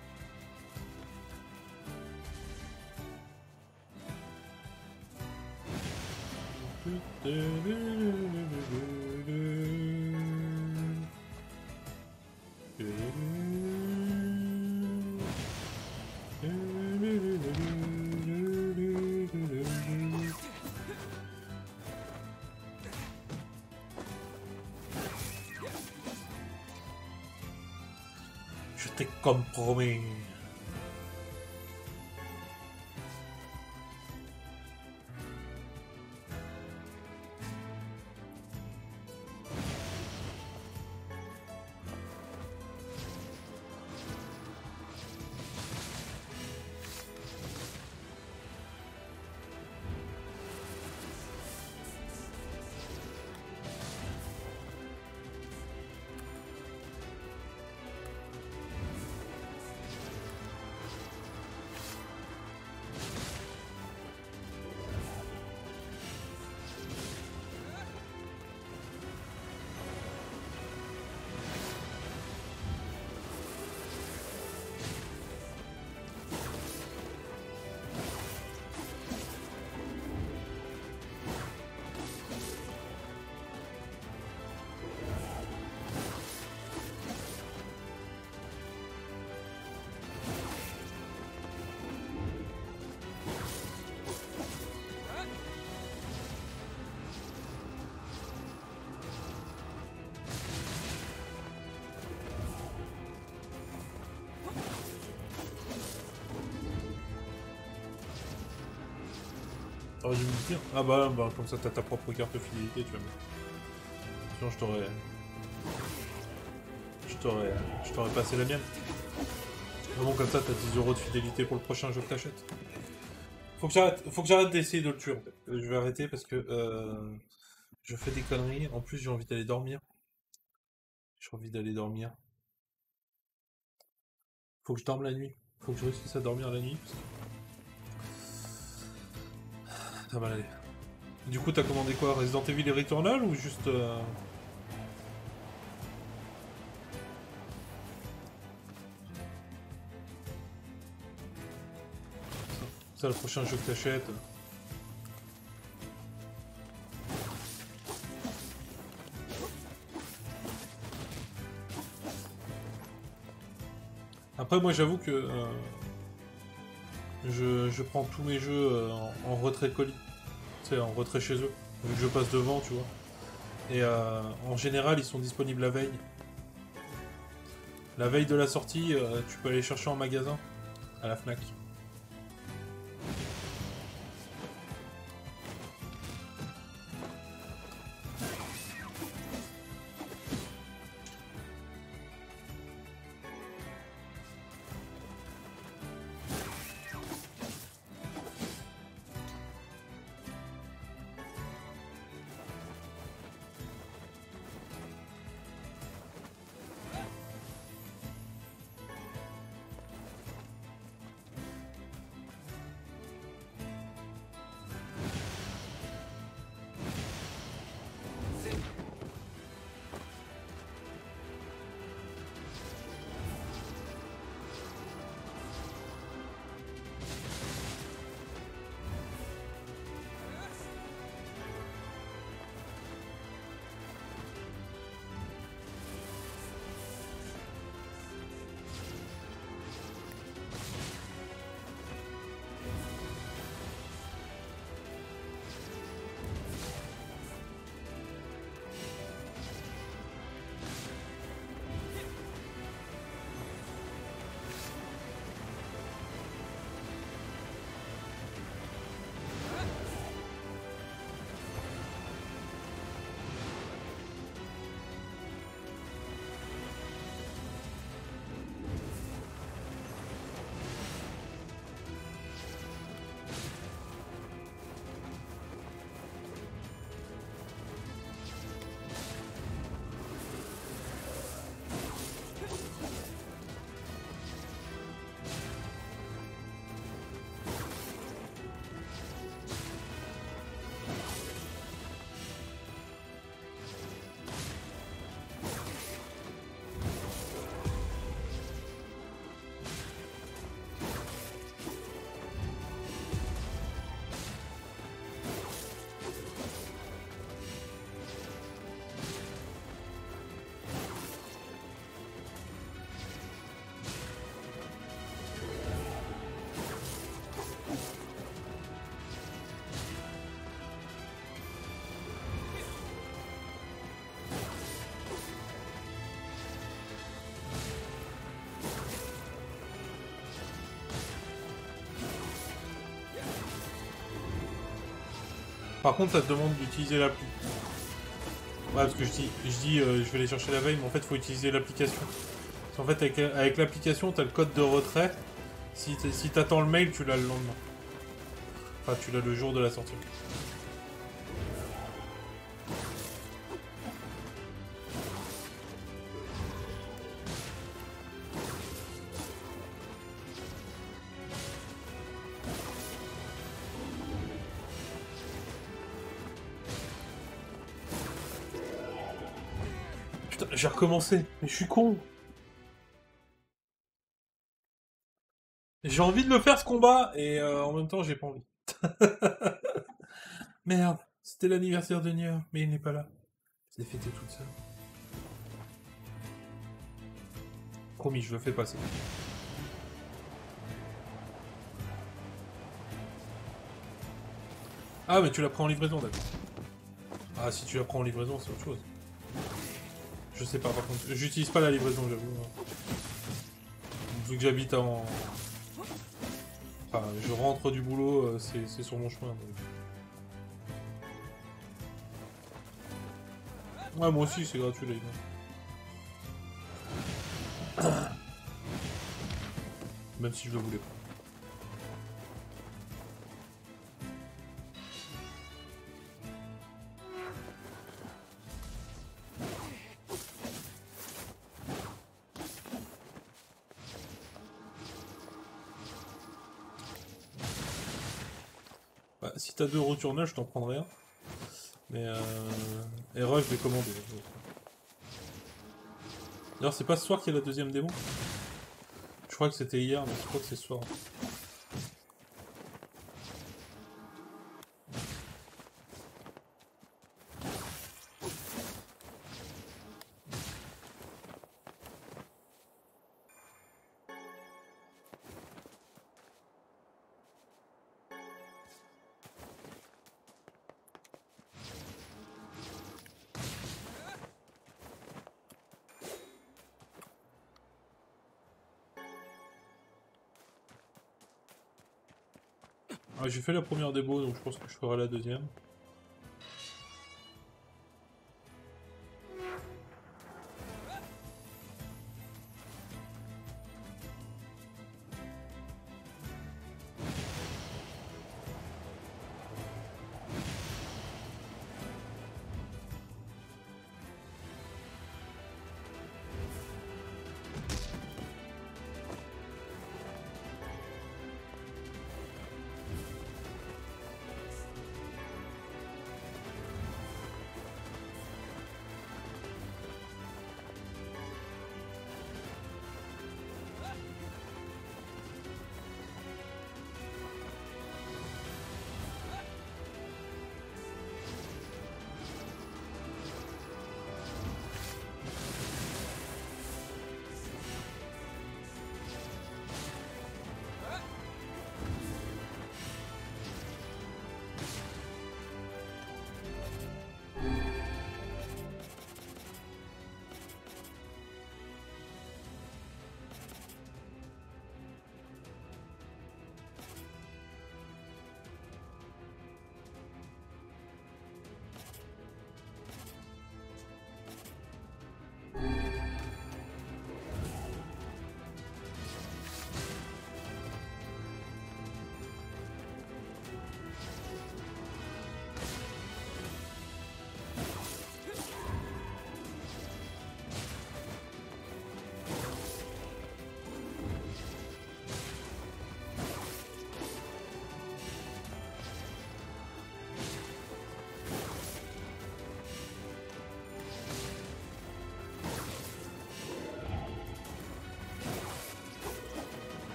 Je te compromets. T'aurais dû me le dire. Ah bah, bah comme ça t'as ta propre carte de fidélité, tu vois. Sinon je t'aurais... Je t'aurais... Je t'aurais passé la mienne. Mais bon, comme ça t'as dix euros de fidélité pour le prochain jeu que t'achètes. Faut que j'arrête, faut que j'arrête d'essayer de le tuer en fait. Je vais arrêter parce que euh, je fais des conneries. En plus j'ai envie d'aller dormir. J'ai envie d'aller dormir. Faut que je dorme la nuit. Faut que je réussisse à dormir la nuit. Parce que... Ça va aller. Du coup, t'as commandé quoi? Resident Evil et Returnal ou juste... Euh... C'est le prochain jeu que t'achètes. Après, moi, j'avoue que... Euh... Je, je prends tous mes jeux euh, en, en retrait colis, tu sais, en retrait chez eux, vu que je passe devant, tu vois. Et euh, en général, ils sont disponibles la veille. La veille de la sortie, euh, tu peux aller chercher en magasin, à la Fnac. Par contre, ça te demande d'utiliser l'appli. Ouais, parce que je dis, je, dis euh, je vais aller chercher la veille, mais en fait, il faut utiliser l'application. En fait, avec, avec l'application, tu as le code de retrait. Si si t'attends le mail, tu l'as le lendemain. Enfin, tu l'as le jour de la sortie. Putain, j'ai recommencé, mais je suis con. J'ai envie de le faire ce combat, et euh, en même temps j'ai pas envie. Merde, c'était l'anniversaire de Nier, mais il n'est pas là. Je l'ai fêté toute seule. Promis, je le fais passer. Ah, mais tu la prends en livraison, d'accord. Ah, si tu la prends en livraison, c'est autre chose. Je sais pas, par contre. J'utilise pas la livraison, j'avoue. Vu que j'habite en... Enfin, je rentre du boulot, c'est sur mon chemin. Donc... Ouais, moi aussi, c'est gratuit, là. Même si je le voulais pas. Bah, si t'as deux retournages, je t'en prendrai un. Mais euh... et Rush, je vais commander. D'ailleurs, c'est pas ce soir qu'il y a la deuxième démo? Je crois que c'était hier, mais je crois que c'est ce soir. Ah, j'ai fait la première démo, donc je pense que je ferai la deuxième.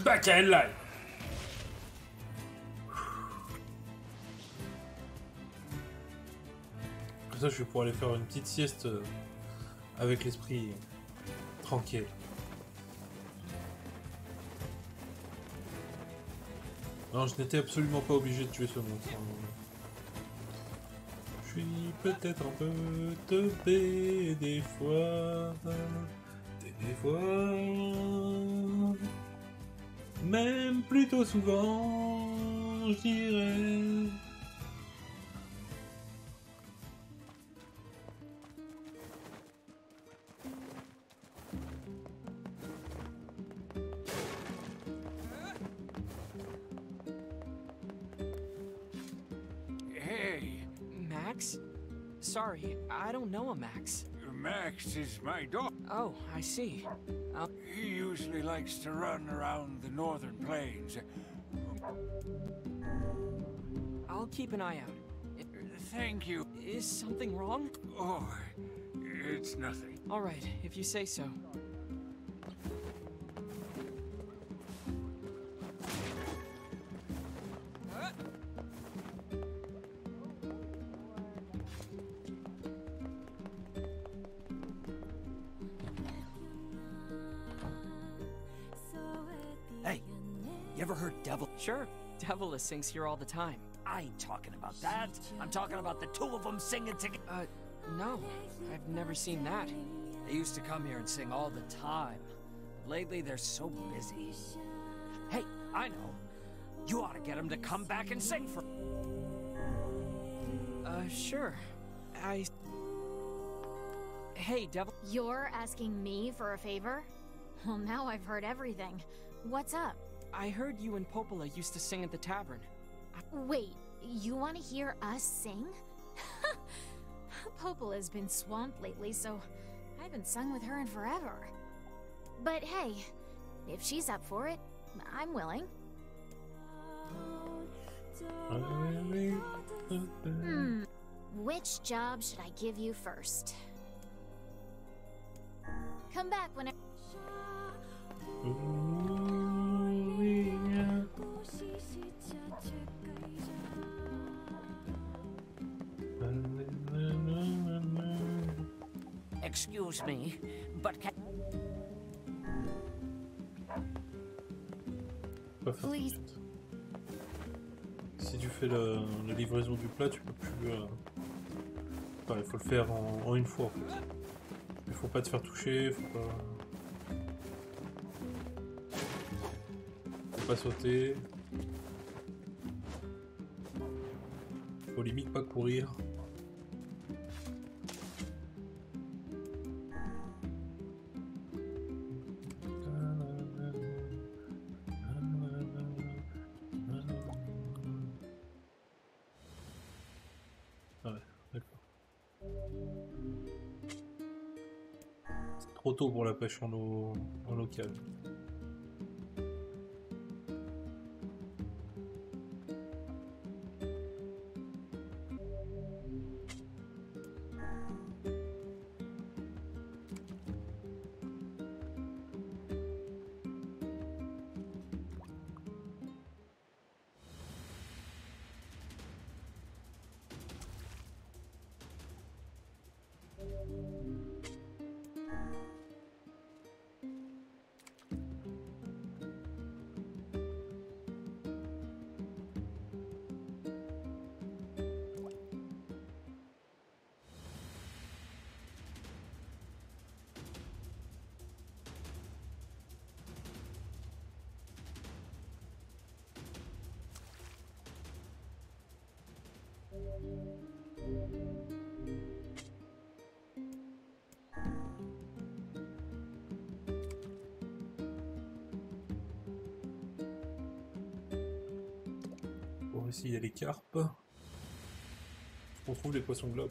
back in life.
Comme ça, je vais pouvoir aller faire une petite sieste euh, avec l'esprit tranquille. Non, je n'étais absolument pas obligé de tuer ce monstre. Je suis peut-être un peu teubé des fois, des fois, même plutôt souvent, je dirais.
Max? Sorry, I don't know a Max.
Max is my dog.
Oh, I see. Um,
He usually likes to run around the northern plains.
I'll keep an eye out.
Thank you.
Is something wrong?
Oh, it's nothing.
All right, if you say so.
Hey, you ever heard Devil?
Sure, Devil sings here all the time.
I ain't talking about that. I'm talking about the two of them singing together.
Uh, no, I've never seen that.
They used to come here and sing all the time. But lately, they're so busy. Hey, I know. You ought to get them to come back and sing for...
Uh, sure. I... Hey, Devil...
You're asking me for a favor? Well, now I've heard everything. What's up?
I heard you and Popola used to sing at the tavern.
Wait, you want to hear us sing? Popola's been swamped lately, so I haven't sung with her in forever. But hey, if she's up for it, I'm willing. Hmm, which job should I give you first? Come back whenever...
Excuse me, but can...
Pas faire tout de suite. Si tu fais le, la livraison du plat, tu peux plus... Euh... Enfin, il faut le faire en, en une fois en fait. Il faut pas te faire toucher, faut pas... Faut pas sauter. Faut limite pas courir. Trop tôt pour la pêche en eau en local. Bon, ici il y a les carpes. On trouve les poissons globes.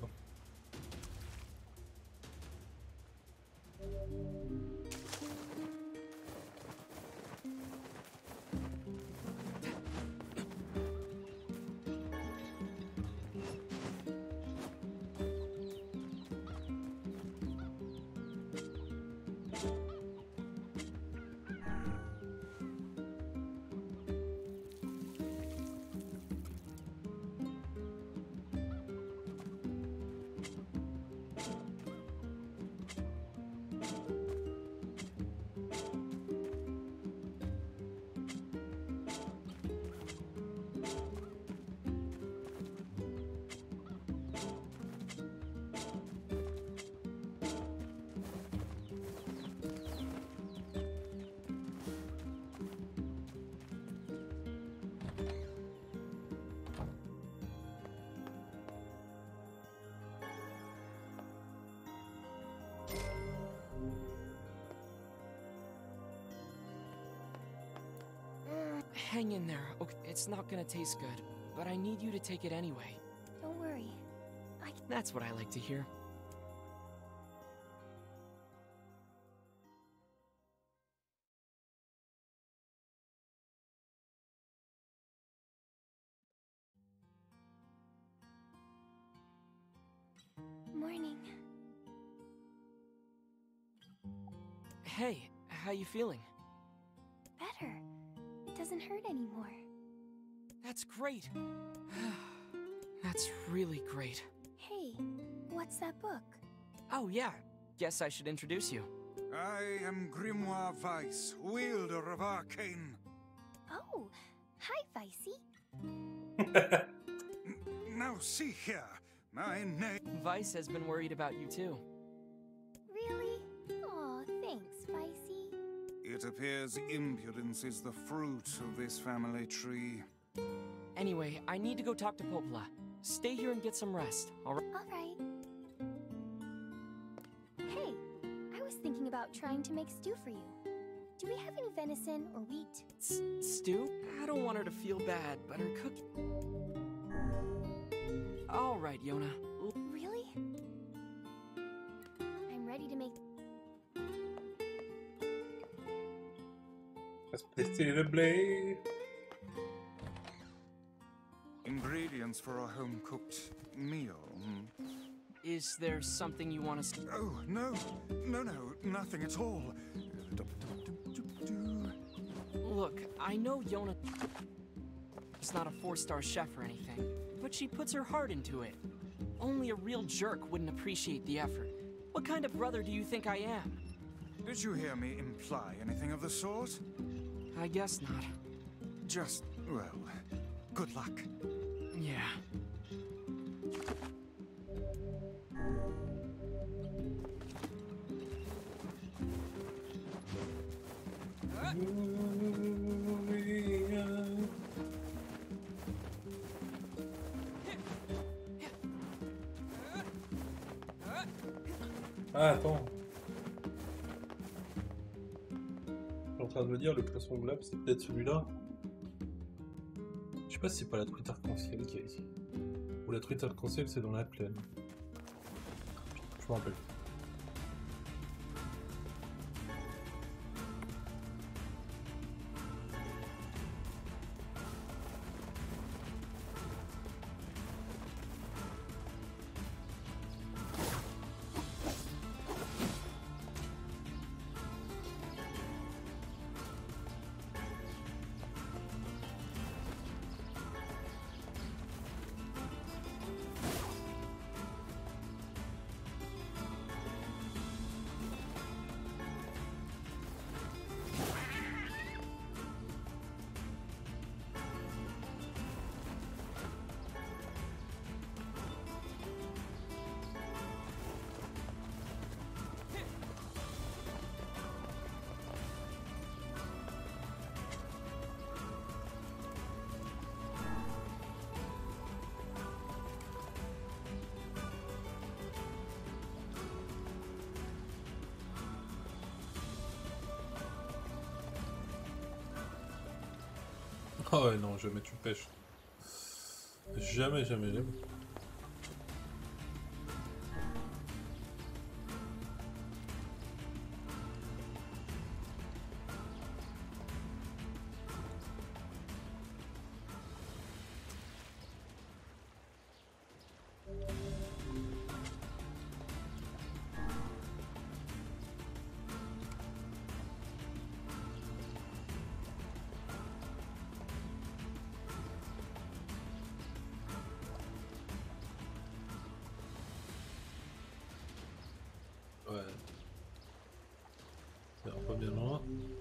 hang in there. Okay, it's not gonna taste good, but I need you to take it anyway.
Don't worry. I...
That's what I like to hear.
Morning.
Hey, how you feeling?
Better. It doesn't hurt anymore.
That's great. That's really great.
Hey, what's that book?
Oh yeah, guess I should introduce you.
I am Grimoire Weiss, wielder of arcane.
Oh, hi, Vicey.
Now see here, my name...
Weiss has been worried about you too.
Really? Aw, thanks, Vicey.
It appears impudence is the fruit of this family tree.
Anyway, I need to go talk to Popola. Stay here and get some rest, alright?
Alright. Hey, I was thinking about trying to make stew for you. Do we have any venison or wheat?
S stew? I don't want her to feel bad, but her cook... Alright, Yona.
Really? I'm ready to make...
Let's tester the blade.
Ingredients for a home-cooked meal. Hmm?
Is there something you want to...
Oh, no. No, no, nothing at all.
Look, I know Yona is not a four-star chef or anything, but she puts her heart into it. Only a real jerk wouldn't appreciate the effort. What kind of brother do you think I am?
Did you hear me imply anything of the sort?
I guess not.
Just, well, good luck.
Yeah.
Ah, attends. Je suis en train de me dire, le poisson globe, c'est peut-être celui-là. Je sais pas si c'est pas la truite arc-en-ciel qui est ici. Ou la truite arc-en-ciel, c'est dans la plaine. Je me rappelle. Oh ouais, non, jamais tu pêches. Jamais, jamais, jamais. Ouais. Ça va pas bien loin.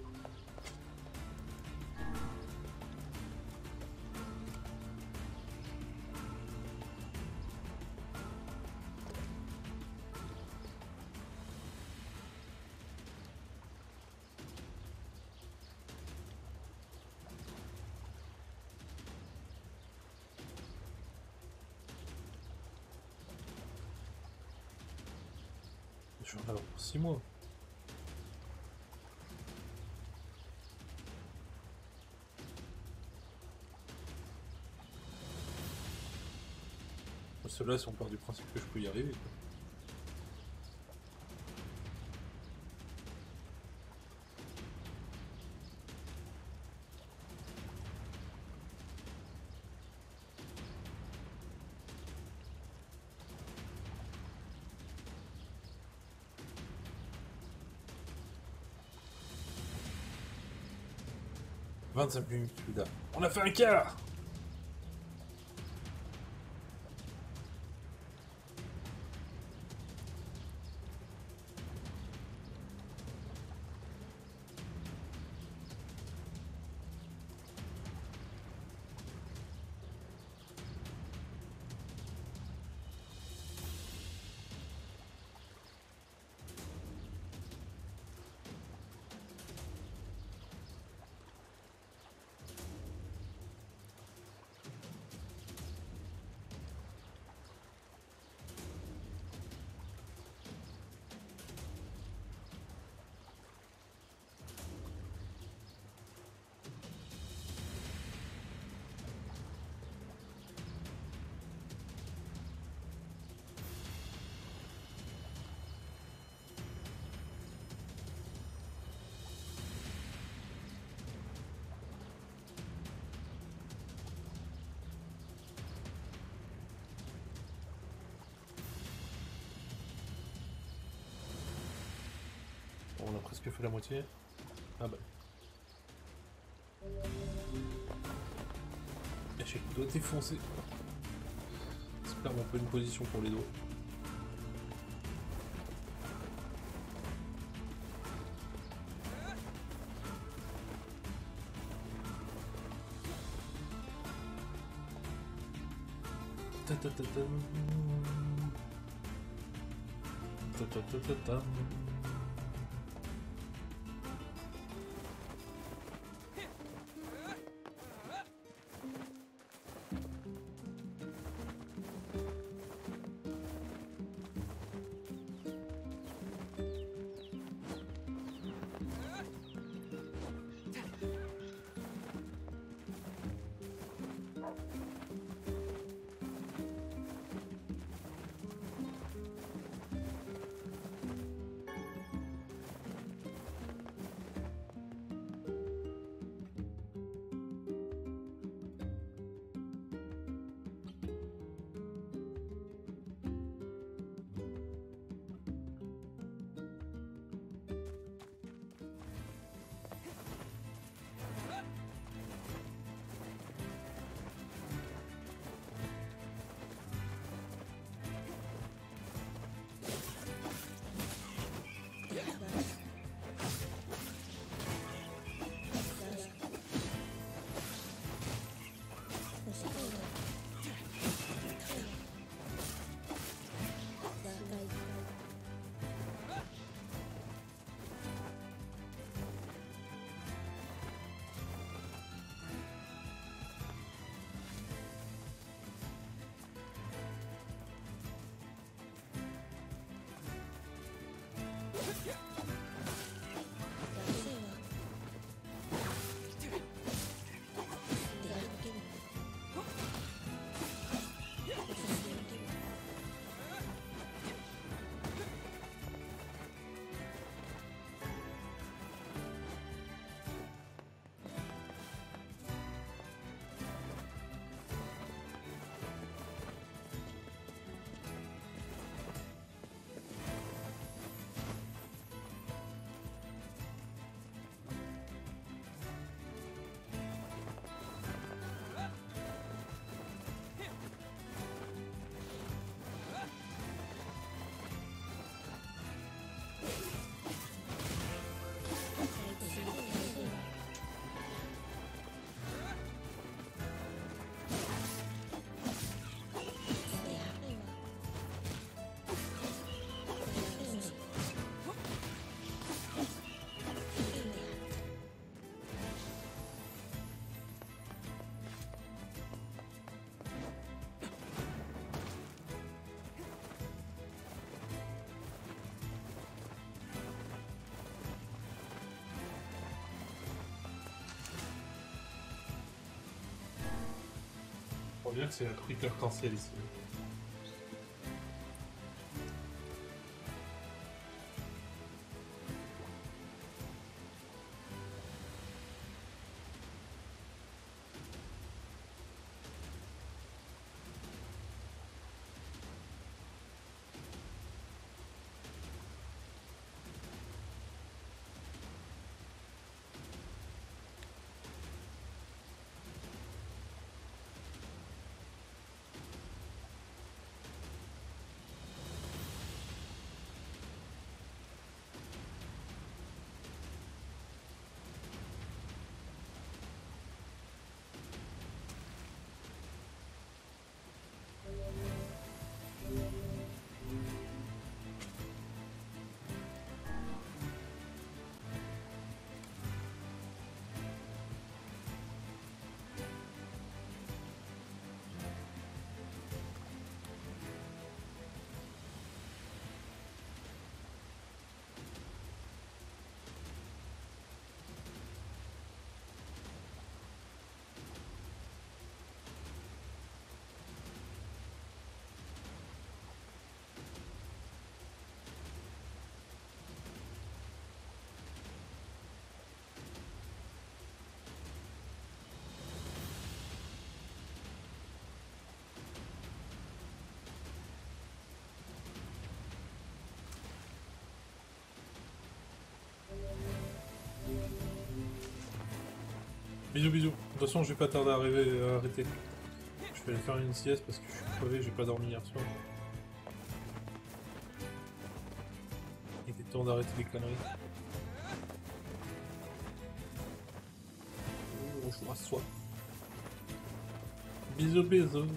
Je vais en avoir pour six mois. ceux-là, si on part du principe que je peux y arriver. Quoi. vingt-cinq minutes plus tard. On a fait un quart! On a presque fait la moitié. Ah bah. J'ai le doigt défoncé. C'est clairement pas une position pour les doigts. Ta ta ta ta. Ta ta ta ta ta. On dirait que c'est un quick arc-en-ciel ici. Bisous, bisous. De toute façon, je vais pas tarder à, arriver, à arrêter. Je vais aller faire une sieste parce que je suis crevé, j'ai pas dormi hier soir. Il était temps d'arrêter les conneries. Oh, je vous rassois. Bisous, bisous.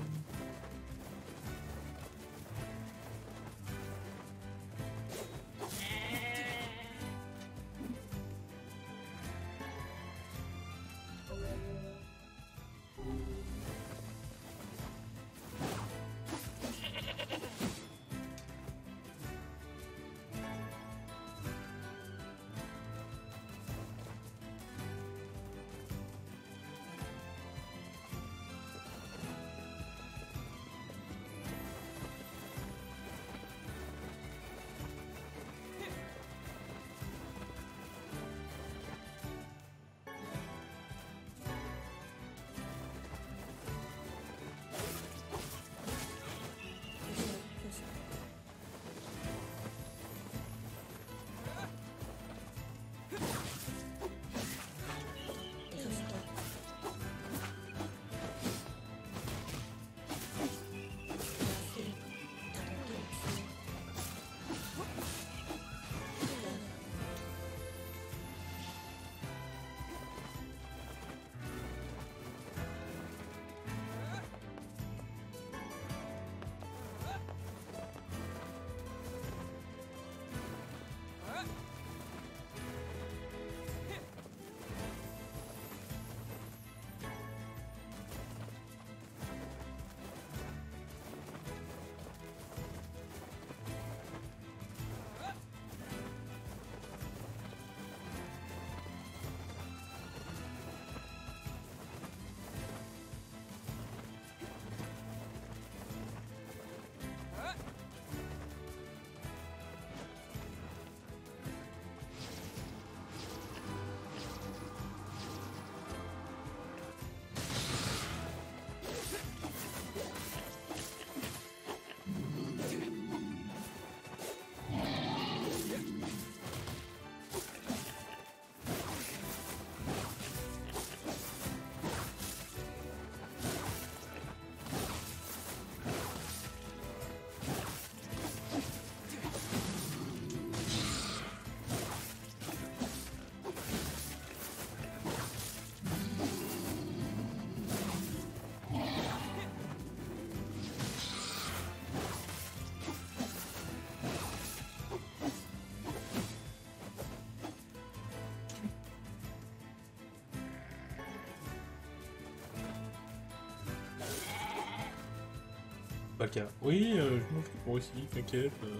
Pas le cas. Oui, euh, je mange pour ici, t'inquiète. Euh,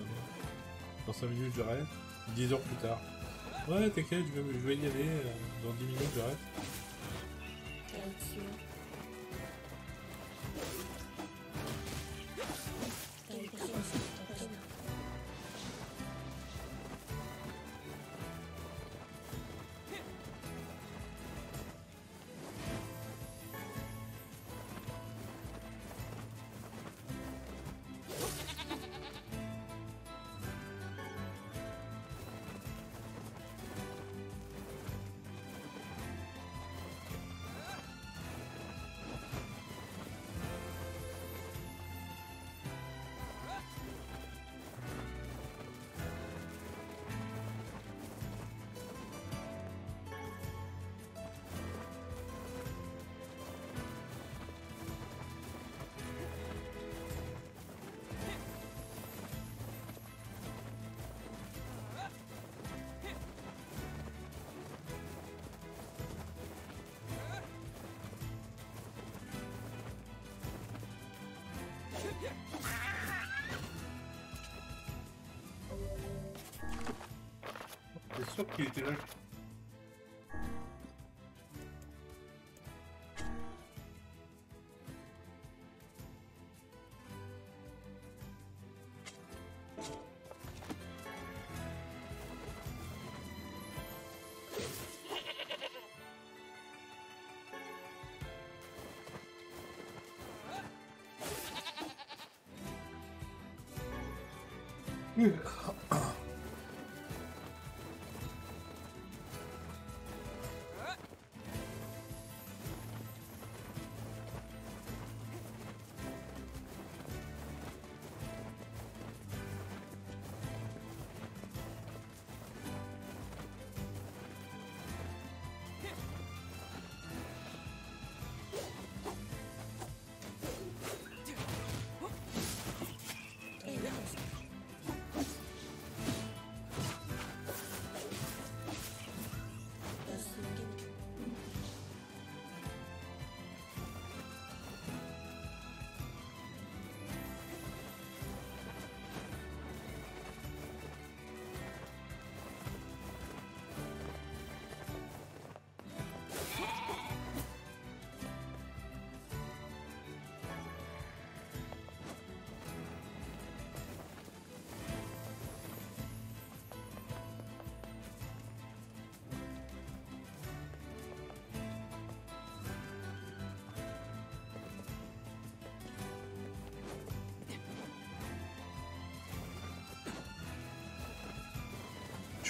dans cinq minutes j'arrête. dix heures plus tard. Ouais, t'inquiète, je vais, je vais y aller. Euh, dans dix minutes j'arrête. C'est sûr qu'il était là.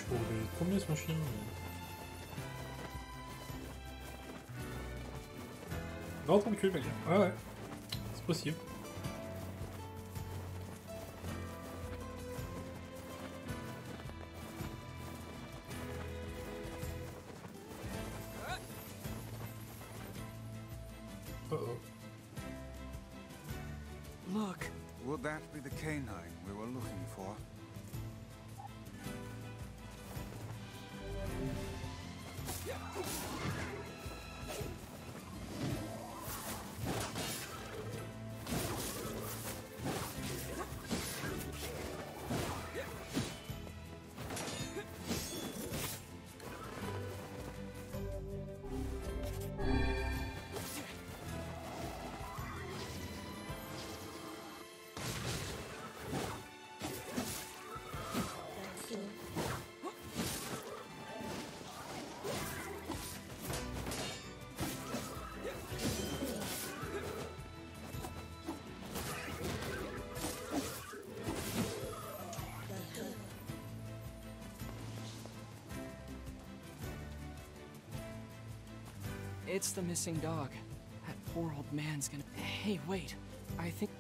Oh, mais combien son chien? Non, tranquille, mec. Ouais, ouais. C'est possible. Uh-oh.
Look. Would that be the canine we were looking for?
It's the missing dog. That poor old man's gonna... Hey, wait. I think...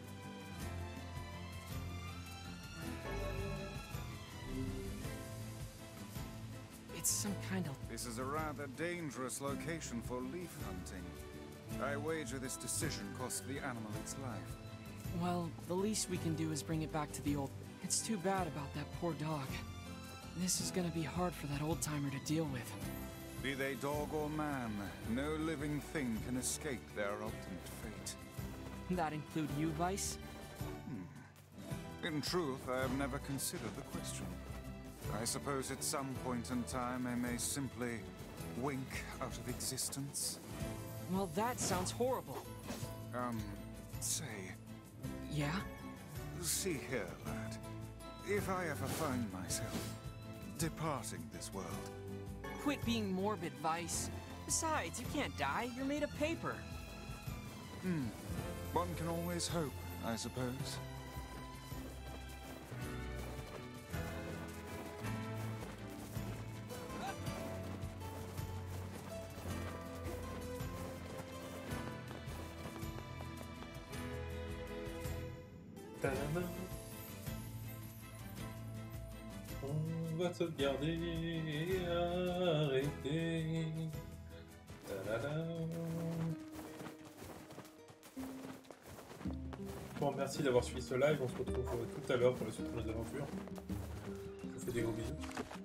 It's some kind of...
This is a rather dangerous location for leaf hunting. I wager this decision cost the animal its life.
Well, the least we can do is bring it back to the old... It's too bad about that poor dog. This is gonna be hard for that old-timer to deal with.
Be they dog or man, no living thing can escape their ultimate fate.
That include you, Vice?
Hmm. In truth, I have never considered the question. I suppose at some point in time I may simply wink out of existence.
Well, that sounds horrible.
Um, say...
Yeah?
See here, lad. If I ever find myself departing this world...
Quit being morbid, Vice. Besides, you can't die. You're made of paper.
Hmm. One can always hope, I suppose.
Ta-da-da. On va sauvegarder et arrêter. Ta-da-da. Bon, merci d'avoir suivi ce live. On se retrouve tout à l'heure pour la suite de nos aventures. Je vous fais des gros bisous.